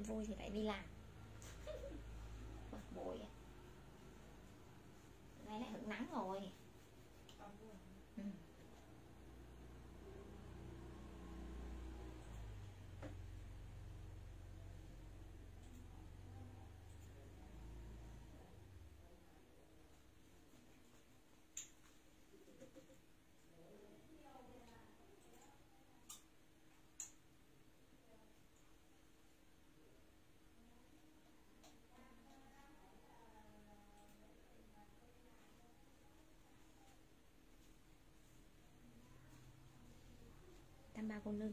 vui thì phải đi làm. Bực bội. Nay lại hứng nắng rồi. Ừ. Tam ba cô nương.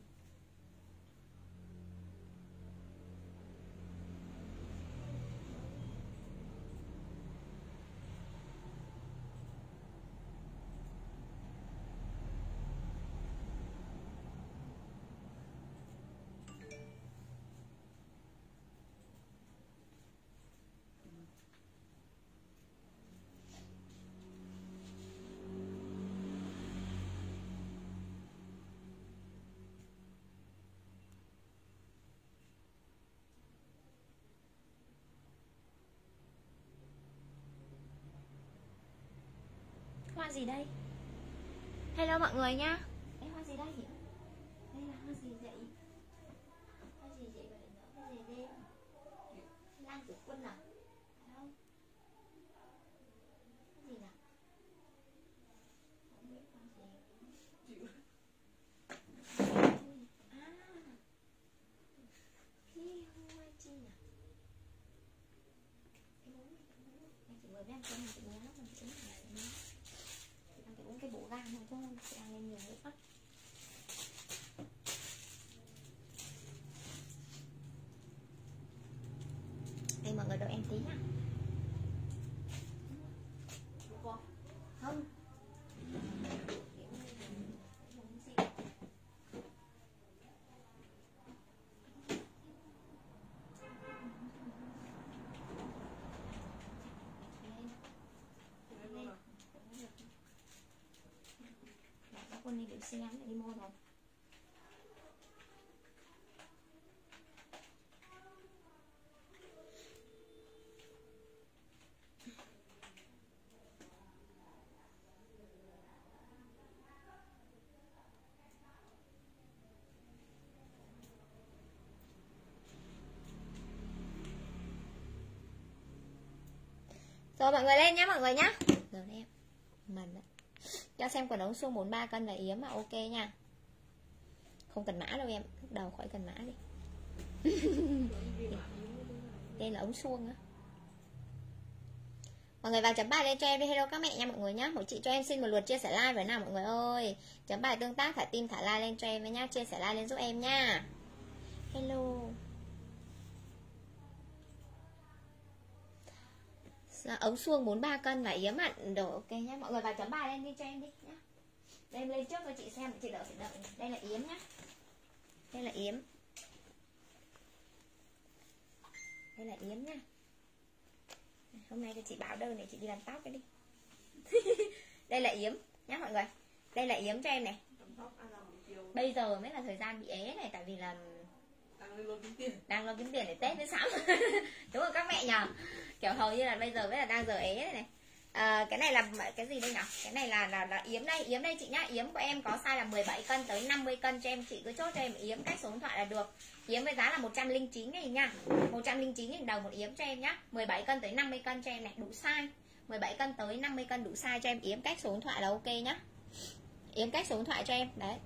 Hoa gì đây? Hello mọi người nha. Ê, hoa gì đây nhỉ? Đây là hoa gì vậy? Hoa gì vậy vậy nữa? Hoa gì đây? Lan Tử Quân à? Phải không? Hoa gì nào? Không biết hoa gì. À, Phi Hoa Chi à? Em chỉ mới biết ăn cơm thì nhớ lắm, mình chỉ là đang uống cái bổ gan thôi chứ không sẽ ăn lên nhiều nữa. Đây mọi người đợi em tí nhá. Không. Quân đi để xe lại đi mua rồi. Rồi mọi người lên nhá mọi người nhá. Rồi em. Mần đấy. Cho xem quần ống suông 43 cân và yếm mà ok nha. Không cần mã đâu em, lúc đầu khỏi cần mã đi. Đây là ống suông á. Mọi người vào chấm bài lên cho em đi. Hello các mẹ nha mọi người nhá. Mỗi chị cho em xin một lượt chia sẻ like với nào mọi người ơi. Chấm bài tương tác thả tim thả like lên cho em với nhá. Chia sẻ like lên giúp em nha. Hello. Ống suông 43 cân và yếm mặn đổ ok nhá. Mọi người vào chấm bài lên đi cho em đi nhá. Đây em lên trước cho chị xem, chị đợi phải đợi. Đây là yếm nhá. Đây là yếm. Đây là yếm nhá. Hôm nay thì chị báo đơn để chị đi làm tóc cái đi. Đây là yếm nhá mọi người. Đây là yếm cho em này. Bây giờ mới là thời gian bị ế này, tại vì là đang lo kiếm tiền để Tết mới sắm. Đúng rồi các mẹ nhờ. Kiểu hầu như là bây giờ mới là đang giờ ế này. Cái này là cái gì đây nhỉ? Cái này là yếm đây. Yếm đây chị nhá. Yếm của em có size là 17 cân tới 50 cân cho em. Chị cứ chốt cho em yếm cách số điện thoại là được. Yếm với giá là 109.000 nha. 109.000 đồng một yếm cho em nhá. 17 cân tới 50 cân cho em này, đủ size. 17 cân tới 50 cân đủ size cho em. Yếm cách số điện thoại là ok nhá. Yếm cách số điện thoại cho em. Đấy.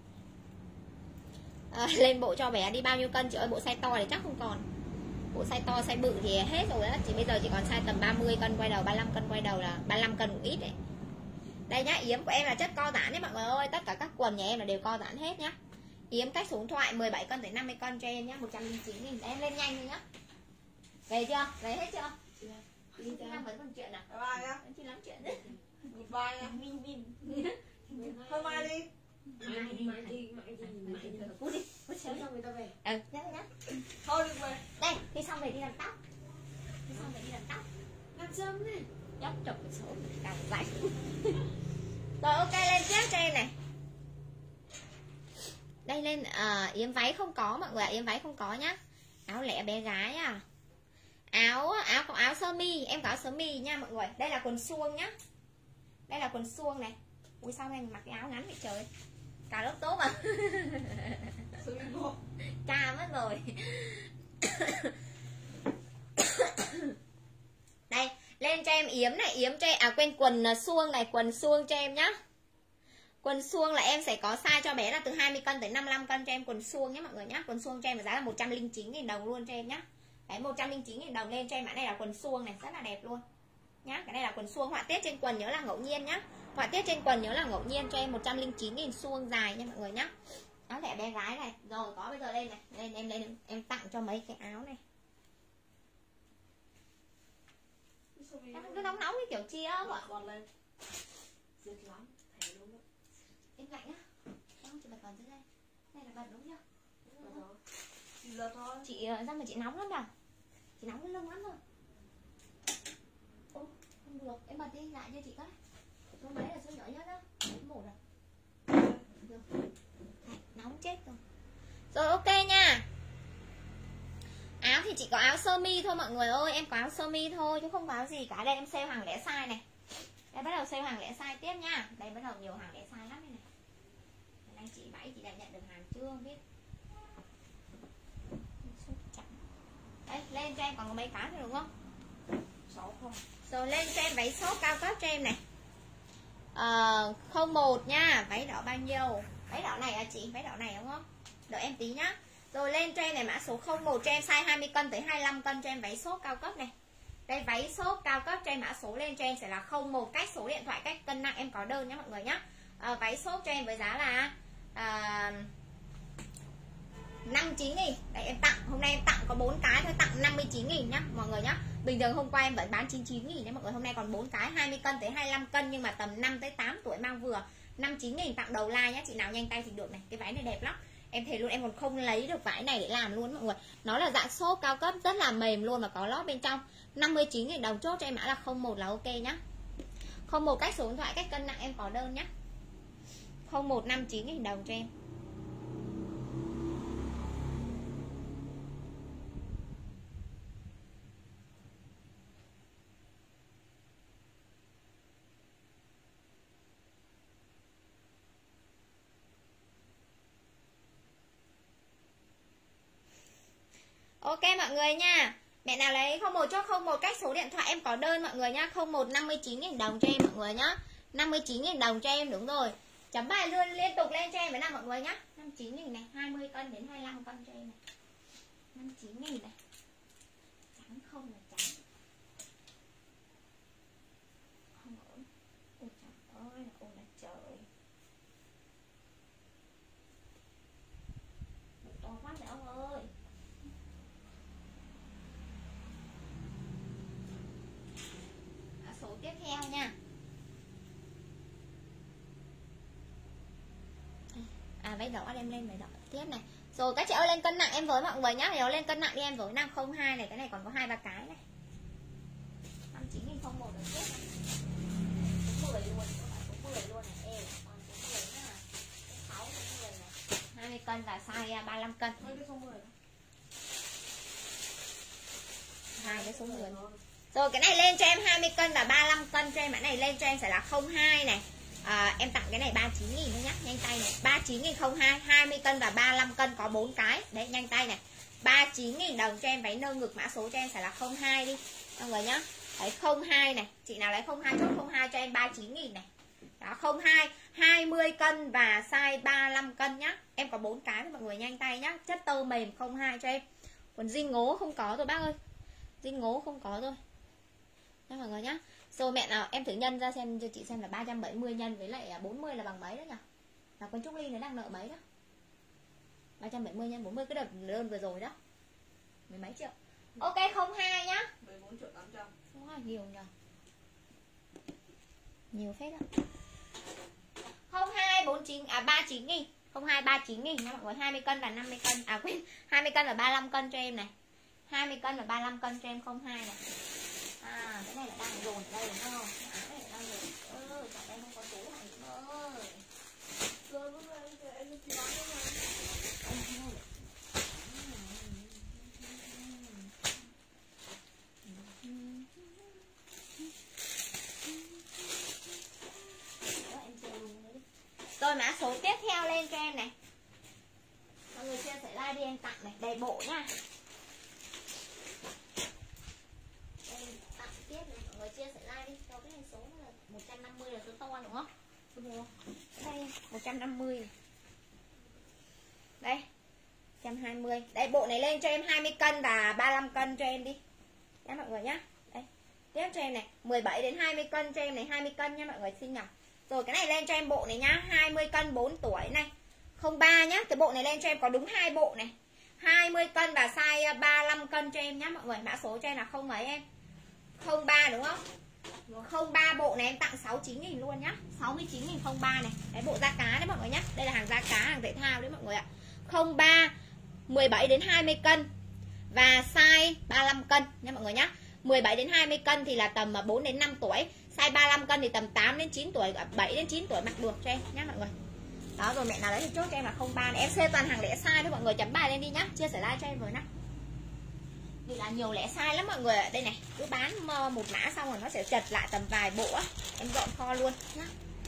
Lên bộ cho bé đi bao nhiêu cân chị ơi? Bộ size to thì chắc không còn. Bộ size to, size bự thì hết rồi á. Chị bây giờ chỉ còn size tầm 30 cân quay đầu, 35 cân quay đầu, là 35 cân một ít đấy. Đây nhá, yếm của em là chất co giãn đấy mọi người ơi. Tất cả các quần nhà em là đều co giãn hết nhá. Yếm cách số điện thoại 17 cân tới 50 cân cho em nhá. 109.000. Em lên nhanh đi nhá. Về chưa? Về hết chưa? Chị đang vẫn còn chuyện à? Bye nhá. Chị lắm chuyện đấy. Bye nhá. Thôi mai đi. Mai đi. Cút đi. Cút sớm cho người ta về. Nhá. Thôi đừng về. Đây, khi xong về đi làm tóc. Khi xong về đi làm tóc. Ăn sớm đi. Dốc chọc cái số càng lạnh. Rồi ok, lên tiếp cho em này. Đây lên yếm váy không có mọi người ạ, yếm váy không có nhá. Áo lẻ bé gái à? Áo có áo sơ mi, em có áo sơ mi nha mọi người. Đây là quần suông nhá. Đây là quần suông này. Ui sao này mặc cái áo ngắn vậy trời. Cả lớp tốt mà. Ca mất rồi. Đây, lên cho em yếm này, yếm cho em, quên quần suông này, quần suông cho em nhá. Quần suông là em sẽ có size cho bé là từ 20 cân tới 55 cân cho em quần suông nhé mọi người nhá. Quần suông cho em giá là 109.000 đồng luôn cho em nhá. Đấy 109.000 đồng lên cho em, mã này là quần suông này, rất là đẹp luôn. Nhá, cái này là quần suông, họa tiết trên quần nhớ là ngẫu nhiên nhá. Họa tiết trên quần nhớ là ngẫu nhiên cho em 109.000 suông dài nha mọi người nhá. Áo lẻ bé gái này. Rồi có bây giờ lên này, lên em tặng cho mấy cái áo này. Nó nóng cái kiểu chia á ạ. Em lạnh á. Không, chị bật còn dưới đây. Này là bật đúng chưa? Chị lật thôi. Chị ra mà chị nóng lắm đâu. Chị nóng cái lưng lắm rồi. Ô, không được, em bật đi lại cho chị cái. Số mấy là số nhỏ nhất đó. Một rồi. Được. Nóng chết rồi. Rồi ok nha. Áo thì chỉ có áo sơ mi thôi mọi người ơi, em có áo sơ mi thôi chứ không có áo gì cả. Đây em sale hàng lẻ size này. Đây bắt đầu sale hàng lẻ size tiếp nha. Đây bắt đầu nhiều hàng lẻ size lắm đây này. Anh chị Bảy chị đã nhận được hàng chưa không biết. Đây lên cho em còn có mấy cái nữa đúng không? 6 không. Rồi lên cho em váy short cao cấp cho em này. 01 nha, váy đỏ bao nhiêu? Váy đỏ này à chị, váy đỏ này đúng không? Đợi em tí nhá. Rồi lên cho em này mã số 01 cho em size 20 cân tới 25 cân cho em váy short cao cấp này. Đây váy short cao cấp cho em mã số lên cho em sẽ là 01, cách số điện thoại, cách cân nặng em có đơn nhá mọi người nhá. Váy short cho em với giá là 59.000. Đấy em tặng, hôm nay em tặng có 4 cái thôi, tặng 59.000 nhá mọi người nhá. Bình thường hôm qua em vẫn bán 99.000 đấy mọi người, hôm nay còn 4 cái 20 cân tới 25 cân nhưng mà tầm 5 tới 8 tuổi mang vừa. 59.000 tặng đầu like nhá, chị nào nhanh tay thì được này. Cái váy này đẹp lắm. Em thề luôn em còn không lấy được váy này để làm luôn mọi người. Nó là dạng xốp cao cấp rất là mềm luôn mà có lót bên trong. 59.000 đồng chốt cho em mã là 01 là ok nhá. 01 cách số điện thoại, cách cân nặng em có đơn nhá. 01 59.000 đồng cho em. Ok mọi người nha. Mẹ nào lấy 01 chốt 01 cách số điện thoại em có đơn mọi người nhá. 01 59.000 đồng cho em mọi người nhá. 59.000 đồng cho em đúng rồi. Chấm bài luôn liên tục lên cho em với nào mọi người nhá. 59.000 này, 20 cân đến 25 cân cho em này. 59.000 này. Trắng không là trắng. Không ổn. Ôi trời ơi, ôi là trời. To quá vậy ông ơi. Số tiếp theo nha. Váy đỏ đem lên váy đỏ tiếp này. Rồi các chị ơi lên cân nặng em với mọi người nhá. Nếu lên cân nặng đi em với 502 này, cái này còn có 2-3 cái này. 59.001 được tiếp này. Số 10 luôn, số 10 luôn này. Ê, còn số 10 nữa là 6 số 10 này. 20 cân và size 35 cân. Mấy cái số 10 đó. Hai cái số 10. Rồi cái này lên cho em 20 cân và 35 cân cho em, mã này lên cho em sẽ là 02 này. Em tặng cái này 39.000 thôi nhá, nhanh tay này. 39.002, 20 cân và 35 cân có 4 cái. Đấy nhanh tay này. 39.000 đồng cho em váy nơ ngực, mã số cho em sẽ là 02 đi. Mọi người nhá. Đấy 02 này, chị nào lấy 02 chốt 02 cho em 39.000 này. Đó 02, 20 cân và size 35 cân nhá. Em có 4 cái với mọi người nhanh tay nhá. Chất tơ mềm 02 cho em. Còn zin ngố không có rồi bác ơi. Zin ngố không có rồi. Nha mọi người nhá. Rồi mẹ nào em thử nhân ra xem cho chị xem là 370 nhân với lại 40 là bằng mấy đó nhỉ? Là con Trúc Ly nó đang nợ mấy đó? 370 nhân 40 cái đợt đơn vừa rồi đó. Mười mấy triệu. Ok 02 nhá. 14.800.000. Wow, nhiều nhỉ. Nhiều phết đó. 02 49 39.000. 02 39.000 nha mọi người, 20 cân và 50 cân. Quên, 20 cân và 35 cân cho em này. 20 cân và 35 cân cho em 02 này. Cái này là đang dồn ở đây đúng không? Cái này là đang dồn. Chọn đây không có túi này nữa. Rồi lúc này em chỉ bán cái này. em tặng này, đây bộ nhá. Đây tặng tiếp này, mọi người chia sẻ like đi. Cho cái số là 150 là số to đúng không? Đúng không? Đây 150 này. Đây 120. Đây bộ này lên cho em 20 cân và 35 cân cho em đi nhá mọi người nhá. Đây tiếp cho em này 17 đến 20 cân cho em này, 20 cân nha mọi người, xin nhầm. Rồi cái này lên cho em bộ này nhá, 20 cân 4 tuổi này, 03 nhá. Cái bộ này lên cho em có đúng 2 bộ này, 20 cân và size 35 cân cho em nhá mọi người. Mã số cho em là không mấy em, 03 đúng không? 03 bộ này em tặng 69.000 luôn nhá, 69.000 03 này. Đấy bộ da cá đấy mọi người nhá. Đây là hàng da cá, hàng thể thao đấy mọi người ạ. 03 17 đến 20 cân và size 35 cân nha mọi người nhá. 17 đến 20 cân thì là tầm 4 đến 5 tuổi, size 35 cân thì tầm 8 đến 9 tuổi, 7 đến 9 tuổi mặc được cho em nhá mọi người. Đó rồi mẹ nào đấy thì chốt cho em là 03 này. Em share toàn hàng lẻ size thôi mọi người, chấm bài lên đi nhá, chia sẻ like cho em với nè. Vì là nhiều lẻ size lắm mọi người ạ. Đây này, cứ bán một mã xong rồi nó sẽ chật lại tầm vài bộ á. Em dọn kho luôn nhá.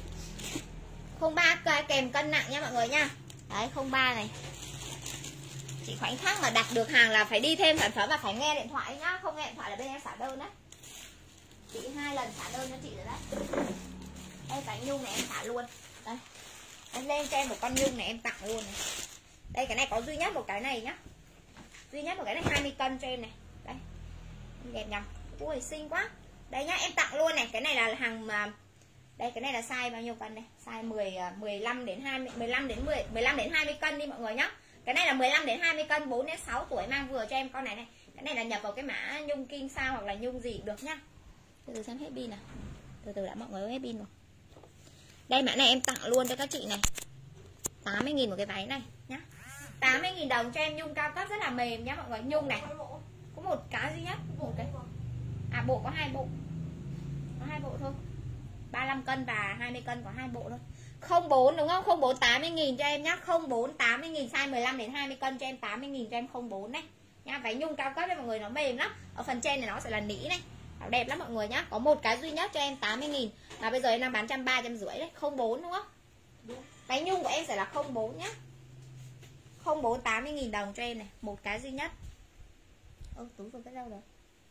03 kèm cân nặng nha mọi người nha. Đấy 03 này. Chị khoảnh khắc mà đặt được hàng là phải đi thêm sản phẩm và phải nghe điện thoại nhá, không nghe điện thoại là bên em xả đơn đấy. Chị 2 lần xả đơn cho chị rồi đấy. Đây cái nhung này em xả luôn. Đây. Em lên cho em một con nhung này em tặng luôn này. Đây cái này có duy nhất một cái này nhá. Duy nhất một cái này 20 cân cho em này. Đây. Em đẹp nhầm. Ui xinh quá. Đây nhá, em tặng luôn này. Cái này là hàng mà đây cái này là size bao nhiêu cân này? Size 15 đến 20 cân đi mọi người nhá. Cái này là 15 đến 20 cân, 4 đến 6 tuổi mang vừa cho em con này này. Cái này là nhập vào cái mã nhung kim sao hoặc là nhung gì cũng được nhá. Từ từ xem hết pin nào. Từ từ đã mọi người, hết pin rồi. Đây mã này em tặng luôn cho các chị này. 80.000 một cái váy này nhá. 80.000 đồng cho em nhung cao cấp rất là mềm nhá mọi người. Nhung này. Có một cái duy nhất, một cái. À bộ có 2 bộ. Có 2 bộ thôi. 35 cân và 20 cân có 2 bộ thôi. 04 đúng không? 04 80.000 cho em nhá. 04 80.000 size 15 đến 20 cân cho em 80.000 cho em 04 này. Nhá, váy nhung cao cấp đấy mọi người, nó mềm lắm. Ở phần trên này nó sẽ là nỉ này. Nó đẹp lắm mọi người nhá. Có một cái duy nhất cho em 80.000. Mà bây giờ em đang bán 130, 150 đấy. 04 đúng không? Đúng. Váy nhung của em sẽ là 04 nhá. 04 80.000 đồng cho em này, một cái duy nhất. Ơ túi rồi cái đâu rồi?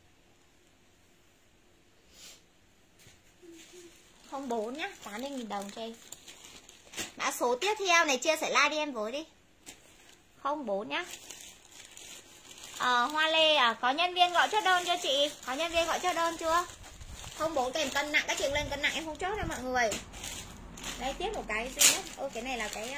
04 nhá, 80.000 đồng cho em. Mã số tiếp theo này chia sẻ like đi em với đi. 04 nhá. Hoa Lê à, có nhân viên gọi chốt đơn cho chị? Có nhân viên gọi chốt đơn chưa? 04 kèm cân nặng, các chị lên cân nặng em không chốt đâu mọi người. Đây tiếp một cái duy nhất. Ôi cái này là cái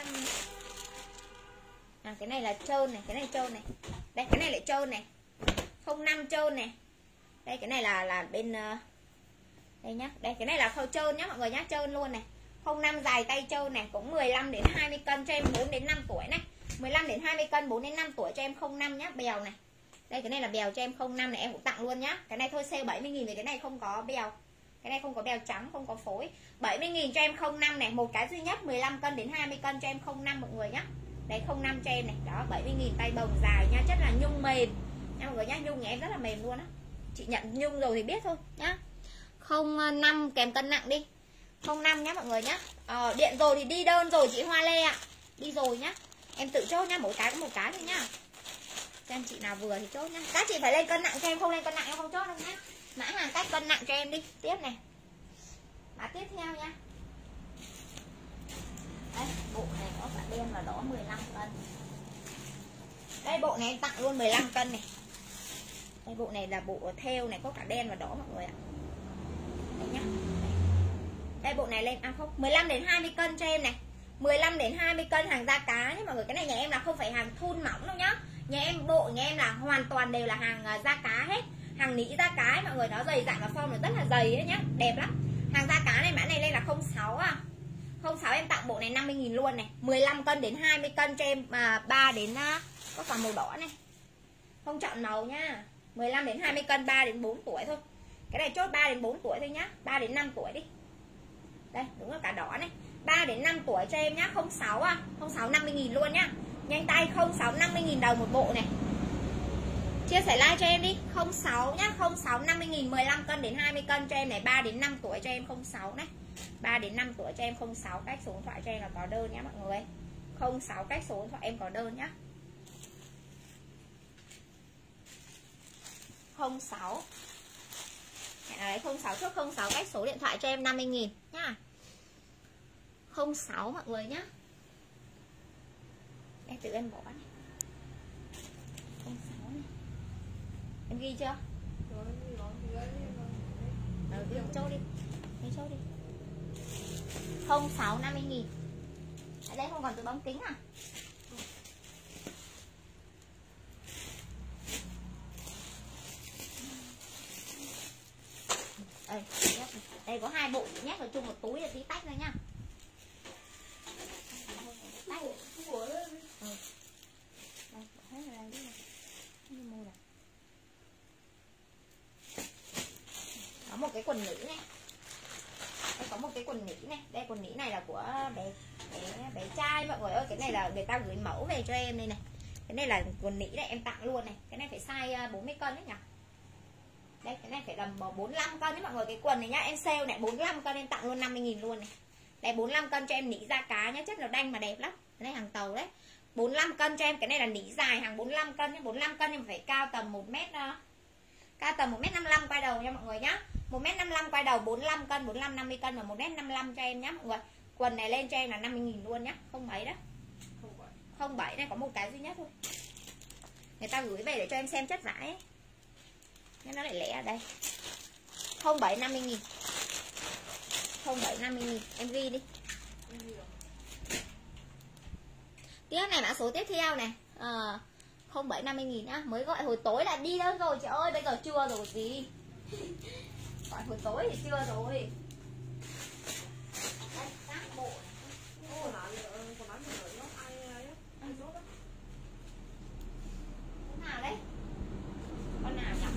cái này là trơn này, cái này trơn này. Đây cái này lại trơn này. 05 trơn này. Đây cái này là bên đây nhá. Đây cái này là khâu trơn nhá mọi người nhá, trơn luôn này. 05 dài tay trơn này, cũng 15 đến 20 cân cho em 4 đến 5 tuổi này. 15 đến 20 cân 4 đến 5 tuổi cho em 05 nhá, bèo này. Đây cái này là bèo cho em 05 này, em cũng tặng luôn nhá. Cái này thôi sale 70.000 vì cái này không có bèo. Cái này không có bèo trắng, không có phối. 70.000 cho em 05 này, một cái duy nhất 15 cân đến 20 cân cho em 05 mọi người nhá. Đấy 05 cho em này, đó 70.000 tay bồng dài nha, chất là nhung mềm nha mọi người nhá, nhung nhà em rất là mềm luôn á. Chị nhận nhung rồi thì biết thôi nhá. 05 kèm cân nặng đi. 05 nhá mọi người nhá. Điện rồi thì đi đơn rồi chị Hoa Lê ạ. Đi rồi nhá. Em tự chốt nhá, mỗi cái có một cái thôi nhá. Xem chị nào vừa thì chốt nhá. Các chị phải lên cân nặng cho em, không lên cân nặng em không chốt đâu nhá. Mã hàng cách cân nặng cho em đi. Tiếp này. Mã tiếp theo nhá. Đây, bộ này có cả đen và đỏ 15 cân. Đây bộ này em tặng luôn 15 cân này. Đây bộ này là bộ theo này, có cả đen và đỏ mọi người ạ. Đây nhá. Đây bộ này lên không 15 đến 20 cân cho em này. 15 đến 20 cân hàng da cá nhé mọi người. Cái này nhà em là không phải hàng thun mỏng đâu nhá. Nhà em bộ nhà em là hoàn toàn đều là hàng da cá hết. Hàng nỉ da cá ấy, mọi người, nó dày dặn và form nó rất là dày đấy nhá, đẹp lắm. Hàng da cá này mã này lên là 06 à. 06 em tặng bộ này 50.000 luôn này. 15 cân đến 20 cân cho em 3 đến có cả màu đỏ này. Không chọn màu nhá. 15 đến 20 cân 3 đến 4 tuổi thôi. Cái này chốt 3 đến 4 tuổi thôi nhá. 3 đến 5 tuổi đi. Đây, đúng là cả đỏ này. 3 đến 5 tuổi cho em nhá, 06 à. 06 50.000 luôn nhá. Nhanh tay 06 50.000 đồng một bộ này. Chia sẻ like cho em đi. 06 nhá, 06 50.000 15 cân đến 20 cân cho em này, 3 đến 5 tuổi cho em 06 này. 3 đến 5 tuổi cho em 06, cách số điện thoại cho em là có đơn nhá mọi người. 06 cách số điện thoại em có đơn nhá. 06. Đấy, 06 chốt 06 cách số điện thoại cho em 50.000 nhá. 06 mọi người nhá. Em tự em bỏ này. 06 này. Em ghi chưa? Ghi chốt đi. Ghi chốt đi. 06 50.000. Ở đây không còn từ bóng kính à? Đây có 2 bộ nhét vào chung một túi là tí tách ra nhá. Tách. Đây, hết rồi đây. Có một cái quần nữ này. Đây có một cái quần nỉ này. Đây quần nỉ này là của bé trai mọi người ơi. Cái này là người ta gửi mẫu về cho em đây này. Cái này là quần nỉ này em tặng luôn này. Cái này phải size 40 cân đấy nhỉ. Đây cái này phải là 45 cân đấy mọi người. Cái quần này nhá em sale này 45 cân em tặng luôn 50.000 luôn này. Đây 45 cân cho em nỉ da cá nhá. Chất nó đanh mà đẹp lắm. Cái này hàng tàu đấy. 45 cân cho em. Cái này là nỉ dài hàng 45 cân nhá. 45 cân em phải cao tầm 1m. Cao tầm 1m55 quay đầu nha mọi người nhá. 1m55 quay đầu 45 cân, 45 50 cân và 1m55 cho em nhá mọi người. Quần này lên cho em là 50.000 luôn nhá, không mấy đó. 07 này có một cái duy nhất thôi. Người ta gửi về để cho em xem chất vải ấy. Nên nó lại lẻ ở đây. 07 50.000. 07 50.000, em ghi đi. Tiếp này mã số tiếp theo này. 07 50.000 á, mới gọi hồi tối là đi đâu rồi chị ơi, bây giờ trưa rồi gì. Gọi hồi tối thì chưa rồi. Đây, các bộ nào đấy? Con nào nhỉ?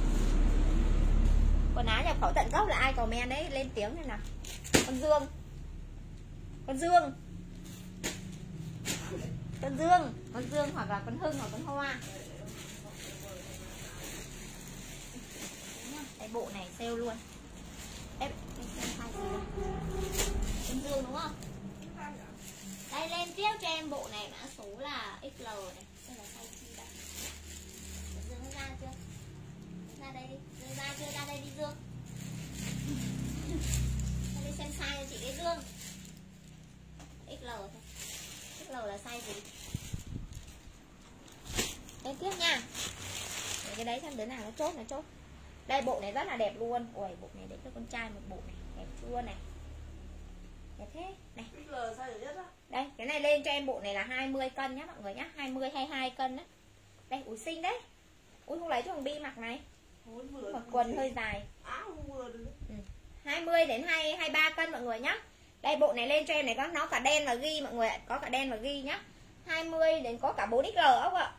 Quần áo nhập khẩu tận gốc là ai comment đấy, lên tiếng này nào. Con Dương. Con Dương. Con Dương. Con Dương hoặc là con Hưng hoặc con Hoa. Cái bộ này sale luôn. Em xem size gì đây? Con Dương đúng không? Đây lên tiếp cho em bộ này mã số là XL này. Đây là size chi đây? Dương ra chưa? Ra đây đi. Dương ra chưa? Ra đây đi Dương. Ra đây xem size cho chị đấy Dương. XL thôi. XL là size gì? Lên tiếp nha. Để cái đấy xem đứa nào nó chốt nó chốt. Đây bộ này rất là đẹp luôn. Ôi bộ này để cho con trai một bộ này. Đẹp chưa này. Đẹp thế. Này. Đây cái này lên cho em bộ này là 20 cân nhá mọi người nhá. 20 22 cân đấy. Đây ui xinh đấy. Ui không lấy cho thằng Bi mặc này. Mặc quần hơi dài. 20 đến 23 cân mọi người nhá. Đây bộ này lên cho em này có nó cả đen và ghi mọi người ạ. Có cả đen và ghi nhá. 20 đến có cả 4XL ốc ạ.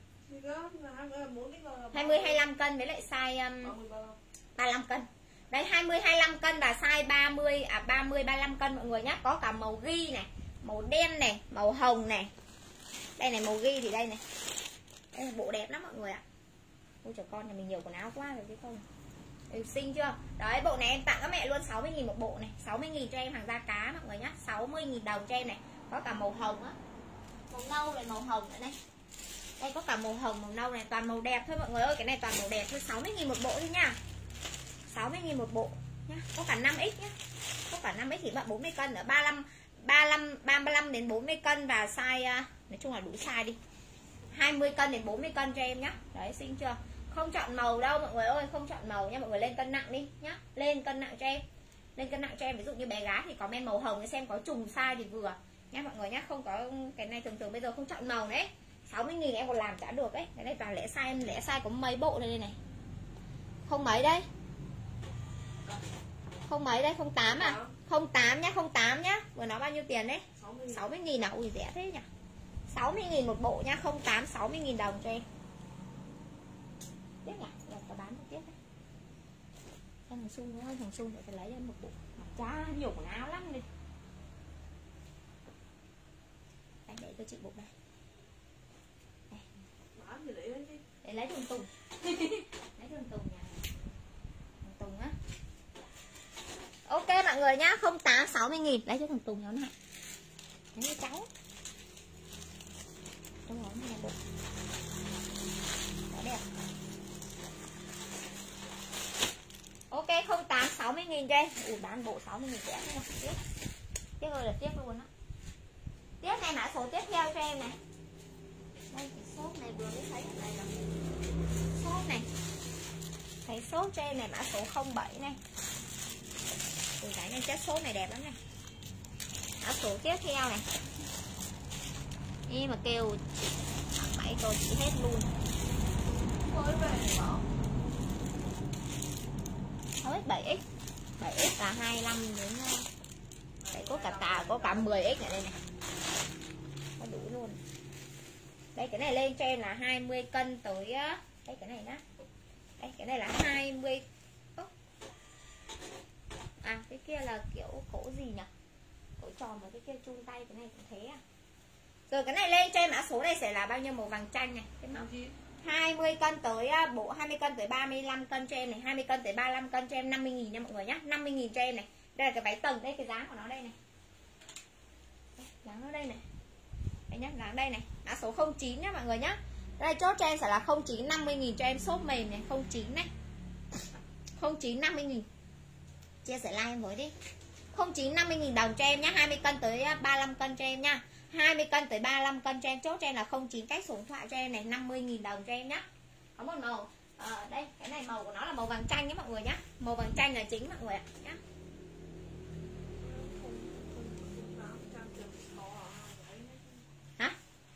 20 25 cân với lại size 35 cân. Đây 20 25 cân và size 30 35 cân mọi người nhé. Có cả màu ghi này, màu đen này, màu hồng này. Đây này màu ghi thì đây này. Đây là bộ đẹp lắm mọi người ạ. Ôi trời con nhà mình nhiều quần áo quá rồi chứ không. Xinh chưa? Đấy bộ này em tặng các mẹ luôn 60.000 một bộ này. 60.000 cho em hàng da cá mọi người nhá. 60.000 đồng cho em này. Có cả màu hồng á. Màu nâu này, màu hồng nữa này. Đây có cả màu hồng, màu nâu này, toàn màu đẹp thôi mọi người ơi. Cái này toàn màu đẹp thôi, 60.000 một bộ thôi nha. 60.000 một bộ nhá. Có cả 5X nhá. Có cả 5X thì bạn 40 cân ở 35 đến 40 cân và size nói chung là đủ size đi. 20 cân đến 40 cân cho em nhá. Đấy xinh chưa? Không chọn màu đâu mọi người ơi, không chọn màu nha mọi người, lên cân nặng đi nhá. Lên cân nặng cho em. Lên cân nặng cho em, ví dụ như bé gái thì có men màu hồng để xem có trùng size thì vừa nhá mọi người nhá, không có cái này thường thường bây giờ không chọn màu đấy. 60.000 em còn làm chả được ấy. Cái này toàn lẻ size, em lẻ size có mấy bộ đây này. Không mấy đây. Không mấy đây, 08 à? 08 nhá, 08 nhá. Vừa nói bao nhiêu tiền đấy? 60.000 à? Ui rẻ thế nhỉ. 60.000 một bộ nhá, 08 60.000 đồng cho em. Tiếp nhỉ, rồi tao bán một tiếp đấy. Em thằng Xuân đúng không? Thằng Xuân phải lấy em một bộ. Mà chá nhiều quần áo lắm đi. Đây để cho chị bộ đây. Để lấy thằng Tùng. Lấy thằng Tùng nhà. Thằng Tùng á. Ok mọi người nhá, 08 60.000 lấy cho thằng Tùng nó này. Lấy cho cháu. Đúng rồi, này được. Đó đẹp. 60.000 cho em. Bán bộ 60.000 rẻ thế này. Tiếc ơi là tiếc luôn á. Tiếp này mã số tiếp theo cho em này. Đây cái shop này vừa mới thấy ở đây là shop này. Thấy shop cho em này mã số 07 này. Cái này chất shop này đẹp lắm này. Mã số tiếp theo này. Em mà kêu thằng máy tôi chỉ hết luôn. Mới về bỏ. Hết 7x. 7x là 25 đến đấy, có cả 10x ở đây này. Có đủ luôn. Đây cái này lên cho em là 20 cân tới đây cái này nhá. Đây cái này là 20. À cái kia là kiểu cổ gì nhỉ? Cổ tròn và cái kia chung tay, cái này cũng thế à. Rồi cái này lên cho em mã số này sẽ là bao nhiêu? Màu vàng chanh này. Cái màu 20 cân tới bộ 20 cân tới 35 cân cho em này, 20 cân tới 35 cân cho em 50.000 nha mọi người nhá. 50.000 cho em này. Đây là cái váy tầng, đây cái giá của nó đây này. Giá nó đây này. Đây nhá, giá đây này. Mã số 09 nhá mọi người nhá. Đây chốt cho em sẽ là 09 50.000 cho em shop mềm này, 09 này. 09 50.000. Chia sẻ like em với đi. 09 50.000 đồng cho em nhá, 20 cân tới 35 cân cho em nhá. 20 cân tới 35 cân cho em, chốt cho em là 09 cách số điện thoại cho em này, 50.000 đồng cho em nhá. Có một màu đây, cái này màu của nó là màu vàng chanh nhé mọi người nhá. Màu vàng chanh là chính mọi người ạ nhá. Hả?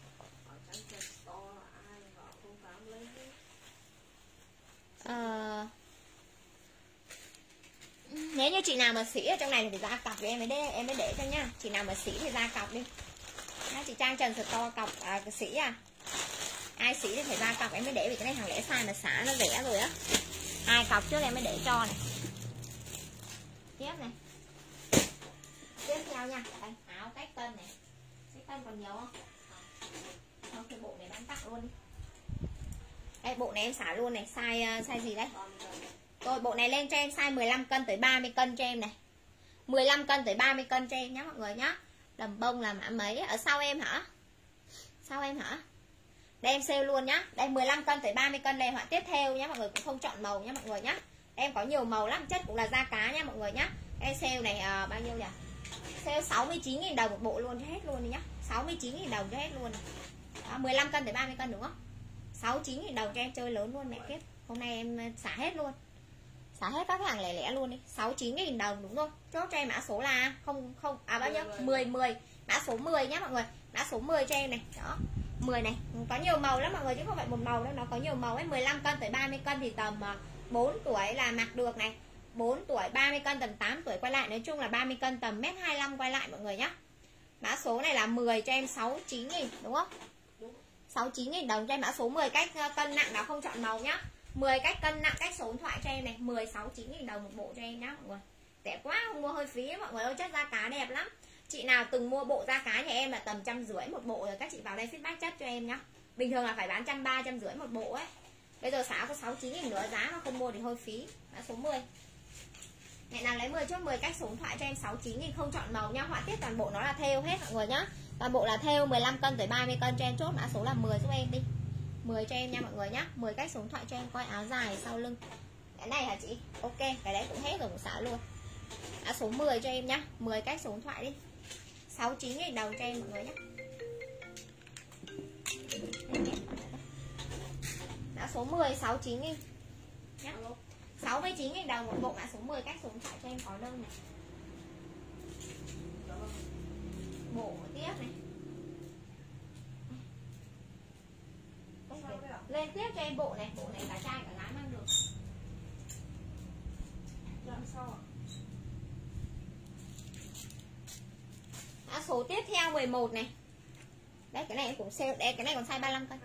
Nếu như chị nào mà sĩ ở trong này thì ra cọc thì em mới để cho nhá. Chị nào mà sĩ thì ra cọc đi. Đó, chị Trang Trần Store cọc sĩ à. Ai sĩ thì phải ra cọc em mới để, vì cái này hàng lẻ size mà xả nó rẻ rồi á. Ai cọc trước em mới để cho này. Tiếp này. Tiếp theo nha. Đây, áo cách tân này. Cách tân còn nhiều không? Không, cái bộ này bán tặng luôn đi. Đây bộ này em xả luôn này, size gì đấy? Rồi bộ này lên cho em size 15 cân tới 30 cân cho em này. 15 cân tới 30 cân cho em nhá mọi người nhá. Đầm bông là mã mấy? Ở sau em hả? Sau em hả? Đây em sale luôn nhá. Đây 15 cân tới 30 cân đây họa tiếp theo nhá, mọi người cũng không chọn màu nhá mọi người nhá. Đây, em có nhiều màu lắm, chất cũng là da cá nhá mọi người nhá. Đây sale này bao nhiêu nhỉ? Sale 69.000 đồng một bộ luôn cho hết luôn đi nhá. 69.000 đồng cho hết luôn. Đó, 15 cân tới 30 cân đúng không? 69.000 đồng cho em chơi lớn luôn mẹ kiếp. Hôm nay em xả hết luôn. Xả hết các hàng lẻ lẻ luôn đi. 69.000 đồng đúng không? Chốt cho em mã số là bao nhiêu? 10. Mã số 10 nhá mọi người. Mã số 10 cho em này. Đó. 10 này, có nhiều màu lắm mọi người chứ không phải một màu đâu, nó có nhiều màu ấy. 15 cân tới 30 cân thì tầm 4 tuổi là mặc được này. 4 tuổi, 30 cân tầm 8 tuổi quay lại, nói chung là 30 cân tầm 1m25 quay lại mọi người nhá. Mã số này là 10 cho em 69.000 đúng không? 69.000 đồng cho em mã số 10 cách cân nặng nào không chọn màu nhá. 10 cách cân nặng cách số điện thoại cho em này, 69.000 đồng một bộ cho em nhá mọi người. Rẻ quá, không mua hơi phí mọi người ơi, chất da cá đẹp lắm. Chị nào từng mua bộ da cá nhà em là tầm 150 một bộ rồi, các chị vào đây feedback chất cho em nhá. Bình thường là phải bán 130, 150 một bộ ấy. Bây giờ xả có 69.000 nữa, giá mà không mua thì hơi phí. Mã số 10. Mẹ nào lấy 10 chốt 10 cách số điện thoại cho em 69.000 không chọn màu nhá. Họa tiết toàn bộ nó là thêu hết mọi người nhá. Toàn bộ là thêu 15 cân tới 30 cân cho em, chốt mã số là 10 giúp em đi. 10 cho em nha mọi người nhá. 10 cách số điện thoại cho em, coi áo dài sau lưng. Cái này hả chị? Ok, cái đấy cũng hết rồi, cũng xả luôn. Mã số 10 cho em nhá. 10 cách số điện thoại đi. 69.000 đồng cho em mọi người nhé. Mã số 10 69.000 nhé. 69.000 đồng một bộ mã số 10 cách số điện thoại cho em, có đơn này. Bộ tiếp này. Lên tiếp cho em bộ này, bộ này cả trai cả gái mang được. Làm sao ạ? Mã số tiếp theo 11 này. Đấy cái này em cũng sale, đây cái này còn size 35 cân.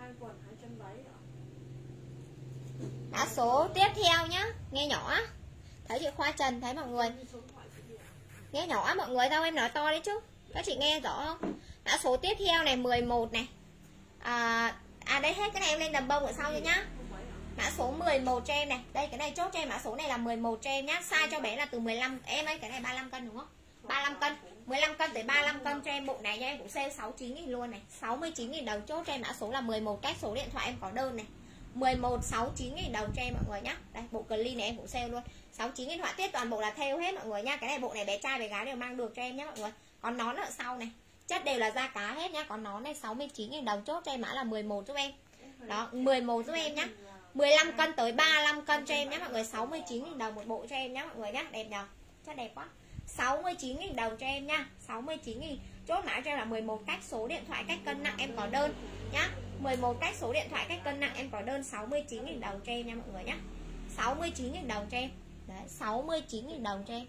Mã số tiếp theo nhá, nghe nhỏ á. Thấy chị Khoa Trần thấy mọi người. Nghe nhỏ á mọi người, đâu em nói to đấy chứ. Các chị nghe rõ không? Mã số tiếp theo này 11 này. Đây hết cái này em lên đầm bông ở sau cho nhá. Mã số 11 cho em này. Đây cái này chốt cho em mã số này là 11 cho em nhá. Size cho bé là từ 15. Em ơi cái này 35 cân đúng không? 35 cân. 15 cân tới 35 cân cho em bộ này nha, em cũng sale 69.000 luôn này. 69.000 đồng chốt cho em mã số là 11 cách số điện thoại em có đơn này. 11 69.000 đồng cho em mọi người nhá. Đây bộ clean này em cũng sale luôn. 69.000 họa tiết toàn bộ là thêu hết mọi người nha. Cái này bộ này bé trai bé gái đều mang được cho em nhá mọi người. Còn nón ở sau này, chất đều là da cá hết nhá. Còn nón này 69.000 đồng, chốt cho em mã là 11 giúp em. Đó, 11 giúp em nhá. 15 cân tới 35 cân cho em nhé mọi người. 69.000 đồng một bộ cho em nhé mọi người nhé. Đẹp nhờ, chất đẹp quá. 69.000 đồng cho em nha. 69.000. Chốt mã cho em là 11 cách số điện thoại cách cân nặng em có đơn nhá. 11 cách số điện thoại cách cân nặng em có đơn. 69.000 đồng cho em nha mọi người nhé. 69.000 đồng cho em. Đấy, 69.000 đồng cho em.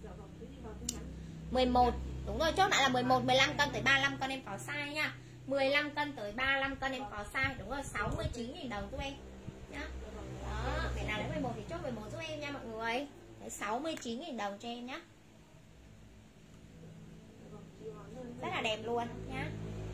11. Đúng rồi, chốt mã là 11. 15 cân tới 35 cân em có size nha. 15 cân tới 35 cân em có size. Đúng rồi, 69.000 đồng giúp em nhá. Đó, để nào lấy 11 thì chốt 11 giúp em nha mọi người. Đấy, 69.000 đồng cho em nhá. Rất là đẹp luôn nhá.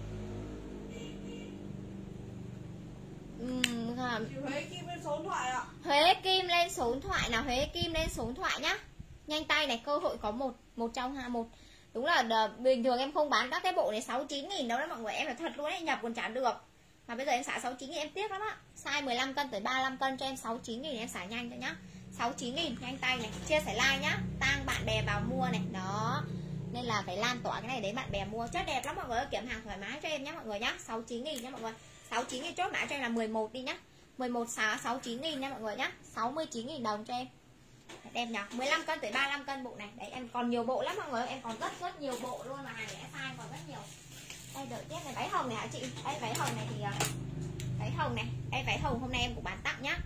Huế Kim lên số điện thoại ạ. Huế Kim lên số điện thoại nào, Huế Kim lên số điện thoại nhá. Nhanh tay này, cơ hội có một trong hai một. Đúng là bình thường em không bán các cái bộ này 69.000 đâu đó mọi người, em là thật luôn đấy, nhập còn trả được. Mà bây giờ em xả 69.000 em tiếc lắm á. Size 15 cân tới 35 cân cho em 69.000 em xả nhanh cho nhá. 69.000 nhanh tay này, chia sẻ like nhá, tang bạn bè vào mua này. Đó. Nên là phải lan tỏa cái này đến bạn bè mua, chất đẹp lắm mọi người ơi, kiểm hàng thoải mái cho em nhá mọi người nhá. 69.000 nhá mọi người. 69.000 chốt mã cho em là 11 đi nhá. 11 69.000 nha mọi người nhá. 69.000 đồng cho em. Đẹp nhỉ. 15 cân tới 35 cân bộ này. Đấy em còn nhiều bộ lắm mọi người, em còn rất nhiều bộ luôn mà hàng lẻ size còn rất nhiều. Đây đợi tiếp này, váy hồng này hả chị? Đây váy hồng này thì váy hồng này, đây váy hồng hôm nay em cũng bán tặng nhá.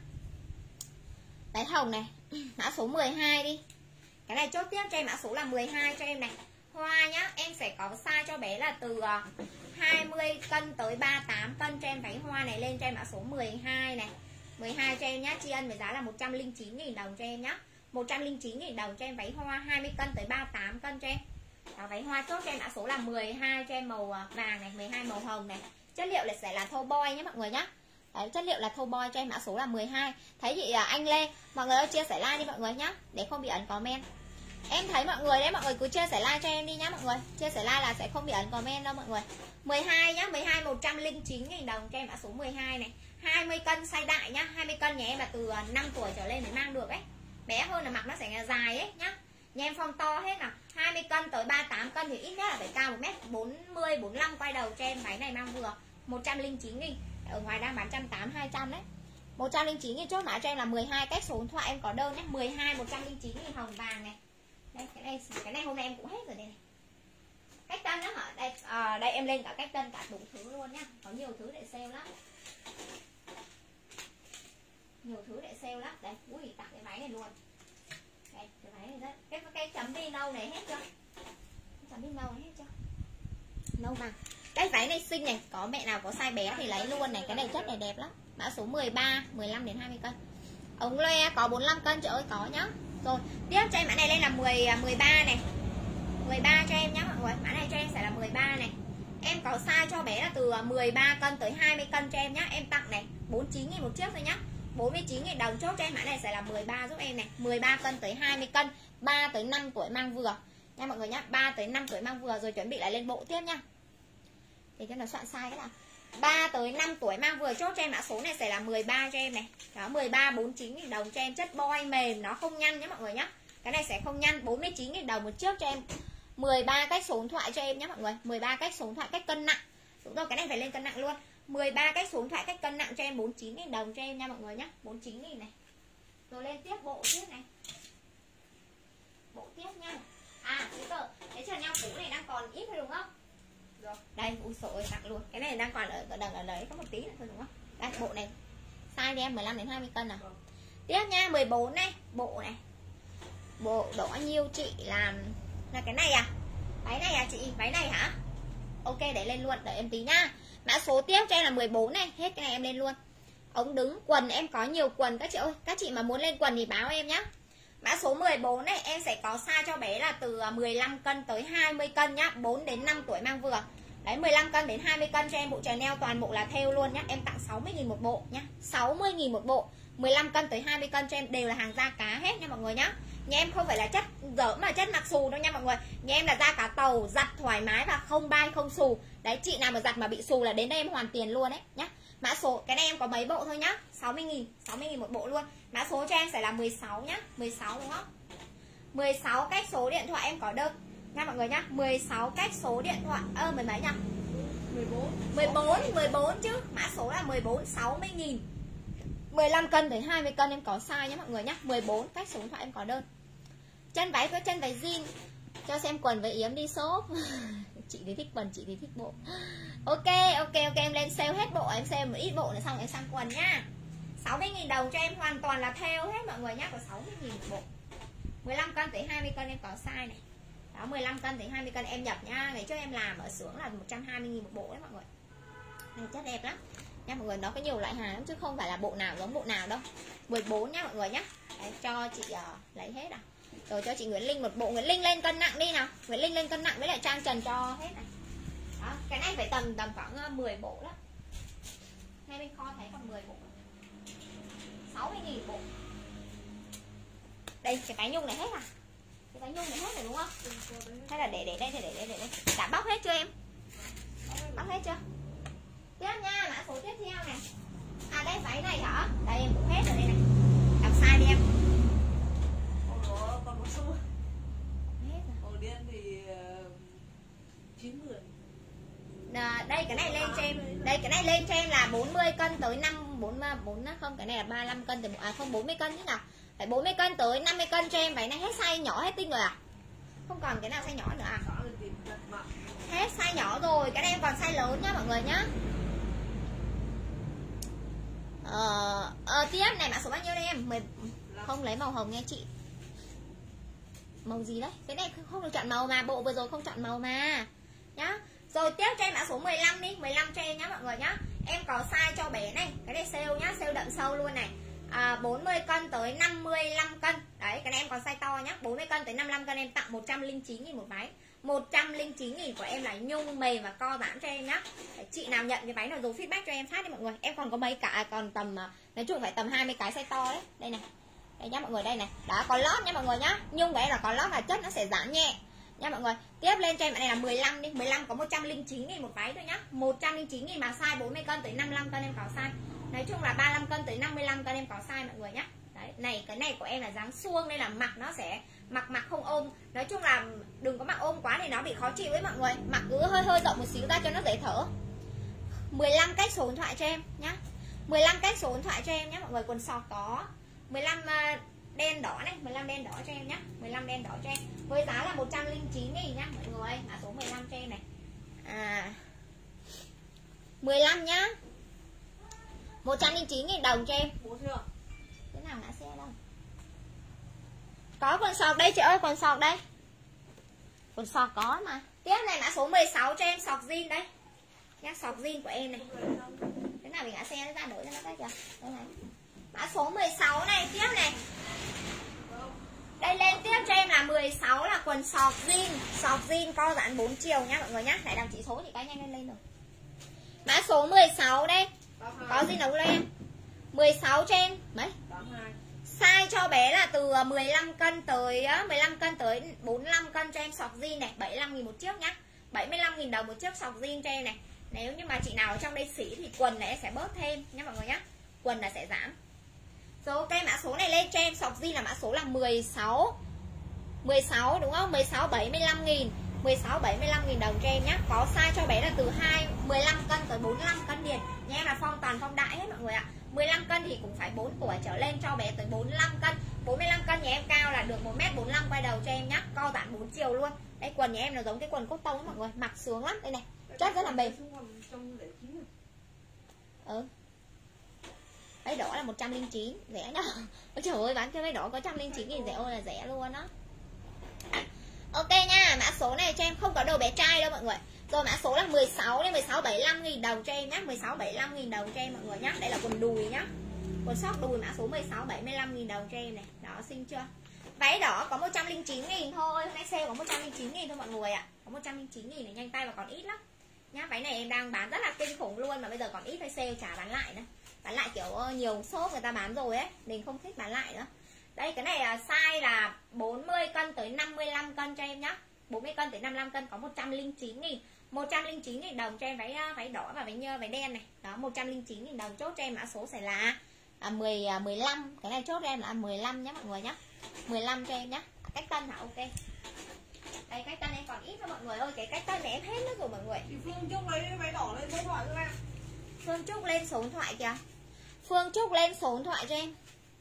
Váy hồng này, mã số 12 đi. Cái này chốt tiếp cho em mã số là 12 cho em này. Hoa nhá, em sẽ có size cho bé là từ 20 cân tới 38 cân cho em váy hoa này, lên cho em mã số 12 này. 12 cho em nhá, tri ân với giá là 109.000 đồng cho em nhá. 109.000 đồng cho em váy hoa 20 cân tới 38 cân cho em. Đó, váy hoa chốt cho em mã số là 12 cho em màu vàng này, 12 màu hồng này. Chất liệu là sẽ là thô boy nhé mọi người nhá. Đấy, chất liệu là thô boy cho em mã số là 12. Thấy chị anh Lê, mọi người ơi chia sẻ like đi mọi người nhá, để không bị ẩn comment. Em thấy mọi người đấy, mọi người cứ chia sẻ like cho em đi nhá mọi người. Chia sẻ like là sẽ không bị ẩn comment đâu mọi người. 12 nhá, 12 109.000 đồng cho em mã số 12 này. 20 cân size đại nhá, 20 cân nhà em là từ 5 tuổi trở lên mới mang được ấy. Bé hơn là mặc nó sẽ dài ấy nhá. Nhà em phong to hết nào. 20 cân tới 38 cân thì ít nhất là phải cao 1m40 45 quay đầu cho em, váy này mang vừa. 109.000. Ở ngoài đang bán 180 200 đấy. 109.000 chốt mã cho em là 12 cách số điện thoại em có đơn nhé. 12 109.000 hồng vàng này. Đây cái này hôm nay em cũng hết rồi đây này. Cách tân đó hả? Đây đây em lên cả cách tân cả đủ thứ luôn nhá. Có nhiều thứ để sale lắm. Nhiều thứ để sale lắm. Đây, ui tặng cái váy này luôn. Đây, cái váy này đấy. Cái chấm đi nâu này hết chưa? Cái chấm đi nâu này hết chưa? Nâu vàng. Cái váy này xinh này, có mẹ nào có size bé thì lấy luôn này, cái này chất này đẹp lắm. Mã số 13, 15 đến 20 cân. Ống loe có 45 cân chị ơi, có nhá. Rồi, tiếp cho em mã này lên là 13 này. 13 cho em nhá mọi người. Mã này cho em sẽ là 13 này. Em có size cho bé là từ 13 cân tới 20 cân cho em nhá. Em tặng này 49.000 một chiếc thôi nhá. 49.000 đồng chốt cho em mã này sẽ là 13 giúp em này. 13 cân tới 20 cân, 3 tới 5 tuổi mang vừa nha mọi người nhá. 3 tới 5 tuổi mang vừa rồi, chuẩn bị lại lên bộ tiếp nhá. Để cho nó soạn sai cái nào. 3 tới 5 tuổi mang vừa chốt cho em mã số này sẽ là 13 cho em này. Đó 13 49.000 đồng cho em, chất boy mềm, nó không nhăn nhé mọi người nhá. Cái này sẽ không nhăn, 49.000 đồng một chiếc cho em. 13 cách số điện thoại cho em nhé mọi người. 13 cách số điện thoại cách cân nặng. Đúng rồi, cái này phải lên cân nặng luôn. 13 cách số điện thoại cách cân nặng cho em, 49.000 đồng cho em nha mọi người nhá. 49.000 này. Rồi lên tiếp bộ tiếp này. Bộ tiếp nha. À, cái trần nhau cũ này đang còn ít thôi đúng không? Rồi, đây, ui sổ ơi, tặng luôn. Cái này đang còn ở đấy có một tí nữa thôi đúng không? Đây, bộ này. Size em 15 đến 20 cân nào. Tiếp nha, 14 này, bộ này. Bộ độ nhiêu chị làm là cái này à? Váy này à chị? Váy này hả? Ok, để lên luôn, đợi em tí nha. Mã số tiếp cho em là 14 này, hết cái này em lên luôn. Ống đứng, quần em có nhiều quần các chị ơi. Các chị mà muốn lên quần thì báo em nhá. Mã số 14 này em sẽ có size cho bé là từ 15 cân tới 20 cân nhá, 4 đến 5 tuổi mang vừa. Đấy, 15 cân đến 20 cân cho em bộ Chanel toàn bộ là thêu luôn nhá. Em tặng 60.000 một bộ nhá. 60.000 một bộ. 15 cân tới 20 cân cho em đều là hàng da cá hết nha mọi người nhá. Nhà em không phải là chất dở mà chất mặc xù đâu nha mọi người. Nhà em là da cá tàu, giặt thoải mái và không bay không xù. Đấy, chị nào mà giặt mà bị xù là đến đây em hoàn tiền luôn đấy nhá. Mã số cái này em có mấy bộ thôi nhá, 60.000 một bộ luôn. Mã số cho em sẽ là 16 nhá, 16 đúng không? 16 cách số điện thoại em có đơn nha mọi người nhá. 16 cách số điện thoại mười mấy nhỉ? 14 chứ. Mã số là 14, 60.000. 15 cân tới 20 cân em có size nhé mọi người nhá. 14 cách số điện thoại em có đơn. Chân váy với chân váy jean. Cho xem quần với yếm đi shop. Chị thì thích quần, chị thì thích bộ. Ok em lên sale hết bộ, em sale một ít bộ nữa xong em sang quần nhá. 60.000 đồng cho em, hoàn toàn là theo hết mọi người nhá, có 60.000 một bộ. 15 cân tới 20 cân em có size này. Đó, 15 cân tới 20 cân em nhập nha. Ngày trước em làm ở xưởng là 120.000 một bộ đấy mọi người. Này chất đẹp lắm nha mọi người, nó có nhiều loại hàng lắm chứ không phải là bộ nào giống bộ nào đâu. 14 nha mọi người nhá. Đấy, cho chị lấy hết à. Rồi cho chị Nguyễn Linh một bộ. Nguyễn Linh lên cân nặng đi nào. Nguyễn Linh lên cân nặng với lại Trang Trần cho hết này. Đó, cái này phải tầm khoảng 10 bộ đó. Ngay bên kho thấy còn 10 bộ. 60.000 bộ. Đây cái váy nhung này hết à? Cái váy nhung này hết rồi đúng không? Hay là để đây. Đã bóc hết chưa em? Bóc hết chưa? Tiếp nha, mã số tiếp theo này. À đây váy này hả? Đây em cũng hết rồi đây này. Đọc sai đi em. Còn một số. Hết rồi. Màu đen thì 90. Đây cái này lên cho em. Đây cái này lên cho em là 40 cân tới 4 không, cái này là 35 cân tới không 40 cân chứ nào. Phải 40 cân tới 50 cân cho em. Váy này hết size nhỏ hết tinh rồi à? Không còn cái nào size nhỏ nữa à? Hết size nhỏ rồi, cái này em còn size lớn nhá mọi người nhá. Tiếp này mã số bao nhiêu đây em? Không lấy màu hồng nha chị. Màu gì đấy? Cái này không được chọn màu mà, bộ vừa rồi không chọn màu mà. Nhá. Rồi tiếp cho em mã số 15 đi, 15 cho em nhá mọi người nhá. Em có size cho bé này, cái này sale nhá, sale đậm sâu luôn này. 40 cân tới 55 cân. Đấy, cái này em còn size to nhá. 40 cân tới 55 cân em tặng 109.000 một váy. 109.000 của em là nhung mềm và co giãn cho em nhá. Đấy, chị nào nhận cái váy nào rồi feedback cho em phát đi mọi người. Em còn có mấy cả, còn tầm nói chung phải tầm 20 cái size to đấy. Đây này. Đây nhá mọi người, đây này. Đó, có lót nha mọi người nhá. Nhung của em là có lót là chất nó sẽ giãn nhẹ nha mọi người. Tiếp lên cho em này là 15 đi. 15 có 109.000 một váy thôi nhá. 109.000 mà size 40 cân tới 55 cân em có size. Nói chung là 35 cân tới 55 cân em có size mọi người nhá. Đấy, này cái này của em là dáng suông nên là mặc nó sẽ mặc không ôm. Nói chung là đừng có mặc ôm quá thì nó bị khó chịu với mọi người. Mặc cứ hơi rộng một xíu ra cho nó dễ thở. 15 cách số điện thoại cho em nhá. 15 cách số điện thoại cho em nhá mọi người. Quần sọt có 15 đen đỏ này, 15 đen đỏ cho em nhá. 15 đen đỏ cho em. Với giá là 109.000 nhá mọi người. Mã số 15 cho em này. 15 nhá. 109.000 đồng cho em. Cái nào ngã xe đâu? Có quần sọt đây chị ơi, quần sọt đây. Quần sọt có mà. Tiếp này mã số 16 cho em, sọt jean đây. Nhá, sọt jean của em này. Cái nào bị ngã xe nó ra đổi cho nó cái kìa. Đây này. Mã số 16 này, tiếp này. Đây lên tiếp cho em là 16 là quần sọt jean co giãn 4 chiều nhá mọi người nhá. Lại đọc chỉ số thì cái nhanh lên rồi. Mã số 16 đây. Có gì nấu lên? 16 cho em. Mấy? Size cho bé là từ 15 cân tới 45 cân cho em sọt jean này, 75.000 một chiếc nhá. 75.000 đồng một chiếc sọt jean cho em này. Nếu như mà chị nào ở trong đây xỉ thì quần này sẽ bớt thêm nhá mọi người nhá. Quần là sẽ giảm. Rồi ok, mã số này lên cho em sọt jean là mã số là 16 đúng không? 16 75.000. 16 75.000 đồng cho em nhá. Có size cho bé là từ 15 cân tới 45 cân liền. Nha em là phong toàn phong đại hết mọi người ạ. 15 cân thì cũng phải 4 tuổi trở lên cho bé tới 45 cân. 45 cân nhà em cao là được 1m45 quay đầu cho em nhá. Co giãn 4 chiều luôn. Đây quần nhà em là giống cái quần cốt tông mọi người, mặc sướng lắm đây này. Chất rất là mềm. Váy đỏ là 109, rẻ nhá. Ôi trời ơi, bán cái váy đỏ có 109.000 rẻ ơi là rẻ luôn đó. Ok nha, mã số này cho em không có đồ bé trai đâu mọi người. Rồi mã số là 16 đến 16 75.000 đồng cho em nhá. 16 75.000 đồng cho em mọi người nhá. Đây là quần đùi nhá. Quần sóc đùi mã số 16 75.000 đồng cho em này. Đó, xinh chưa? Váy đỏ có 109.000 thôi. Hôm nay sale có 109.000 thôi mọi người ạ. Có 109.000 này, nhanh tay và còn ít lắm. Nhá, váy này em đang bán rất là kinh khủng luôn mà bây giờ còn ít, phải sale trả bán lại nữa. Bán lại kiểu nhiều shop người ta bán rồi ấy, mình không thích bán lại nữa. Đây cái này là size là 40 cân tới 55 cân cho em nhá. 40 cân tới 55 cân có 109.000. 109.000 đồng cho em váy đỏ và váy đen này. Đó, 109.000 đồng. Chốt cho em mã số sẽ là 15. Cái này chốt cho em là 15 nhé mọi người nhé. 15 cho em nhé. Cách tân hả? Ok. Đây cách tân em còn ít thôi mọi người ơi. Cái cách tân này em hết mất rồi mọi người. Thì Phương Trúc lấy váy đỏ lên số điện thoại cho em. Phương Trúc lên số điện thoại kìa. Phương Trúc lên số điện thoại cho em.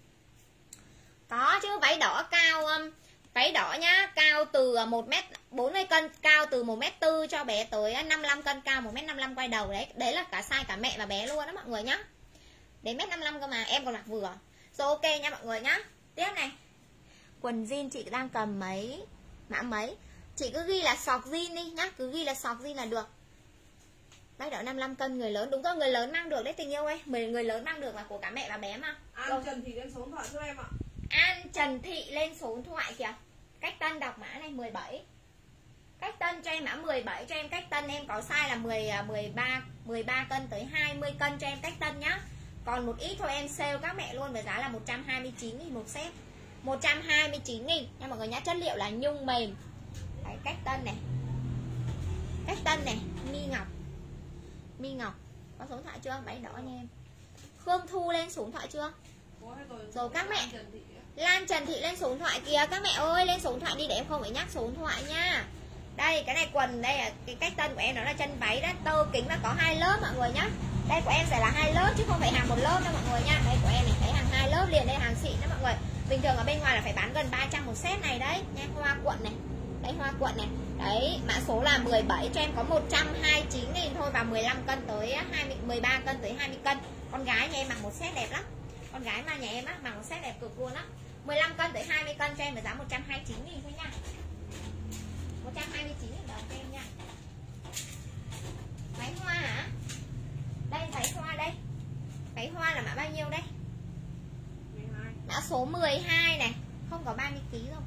Có chứ, váy đỏ cao, váy đỏ nhá, cao từ 1m40 cân, cao từ 1m4 cho bé tới 55 cân, cao 1m55 quay đầu đấy. Đấy là cả size cả mẹ và bé luôn đó mọi người nhá. Đến 1m55 cơ mà, em còn mặc vừa. Rồi ok nha mọi người nhá. Tiếp này. Quần jean chị đang cầm mấy, mã mấy. Chị cứ ghi là sọc jean đi nhá, cứ ghi là sọc jean là được. Váy đỏ 55 cân người lớn, đúng rồi, người lớn mang được đấy tình yêu ơi. Người lớn mang được là của cả mẹ và bé mà. An Trần Thị lên số điện thoại cho em ạ. An Trần Thị lên số điện thoại kìa. Cách tân đọc mã này 17. Cách tân cho em mã 17 cho em. Cách tân em có size là 13 cân tới 20 cân cho em cách tân nhá. Còn một ít thôi em sale các mẹ luôn với giá là 129.000 một set. 129.000 nha mọi người nhá. Chất liệu là nhung mềm. Đấy, cách tân này. Cách tân này, Mi Ngọc. Mi Ngọc có số điện thoại chưa? Váy đỏ nha em. Khương Thu lên số điện thoại chưa? Rồi các mẹ. Lan Trần Thị lên số điện thoại kìa. Các mẹ ơi lên số điện thoại đi để em không phải nhắc số điện thoại nha. Đây cái này quần, đây là cái cách tân của em, đó là chân váy đó, tơ kính và có 2 lớp mọi người nhá. Đây của em sẽ là 2 lớp chứ không phải hàng một lớp đâu mọi người nha. Đây của em này thấy hàng 2 lớp liền, đây hàng xịn đó mọi người. Bình thường ở bên ngoài là phải bán gần 300 một set này đấy nha. Hoa cuộn này. Đây hoa cuộn này. Đấy, mã số là 17 cho em có 129.000 thôi và 15 cân tới 13 cân tới 20 cân. Con gái nhà em mặc một set đẹp lắm. Con gái mà nhà em á mặc một set đẹp cực luôn á. 15 cân tới 20 cân cho em với giá 129.000 thôi nha. 129.000 đồng cho em nha. Váy hoa hả? Đây váy hoa đây. Váy hoa là mã bao nhiêu đây? 12. Mã số 12 này, không có 30 kg đâu.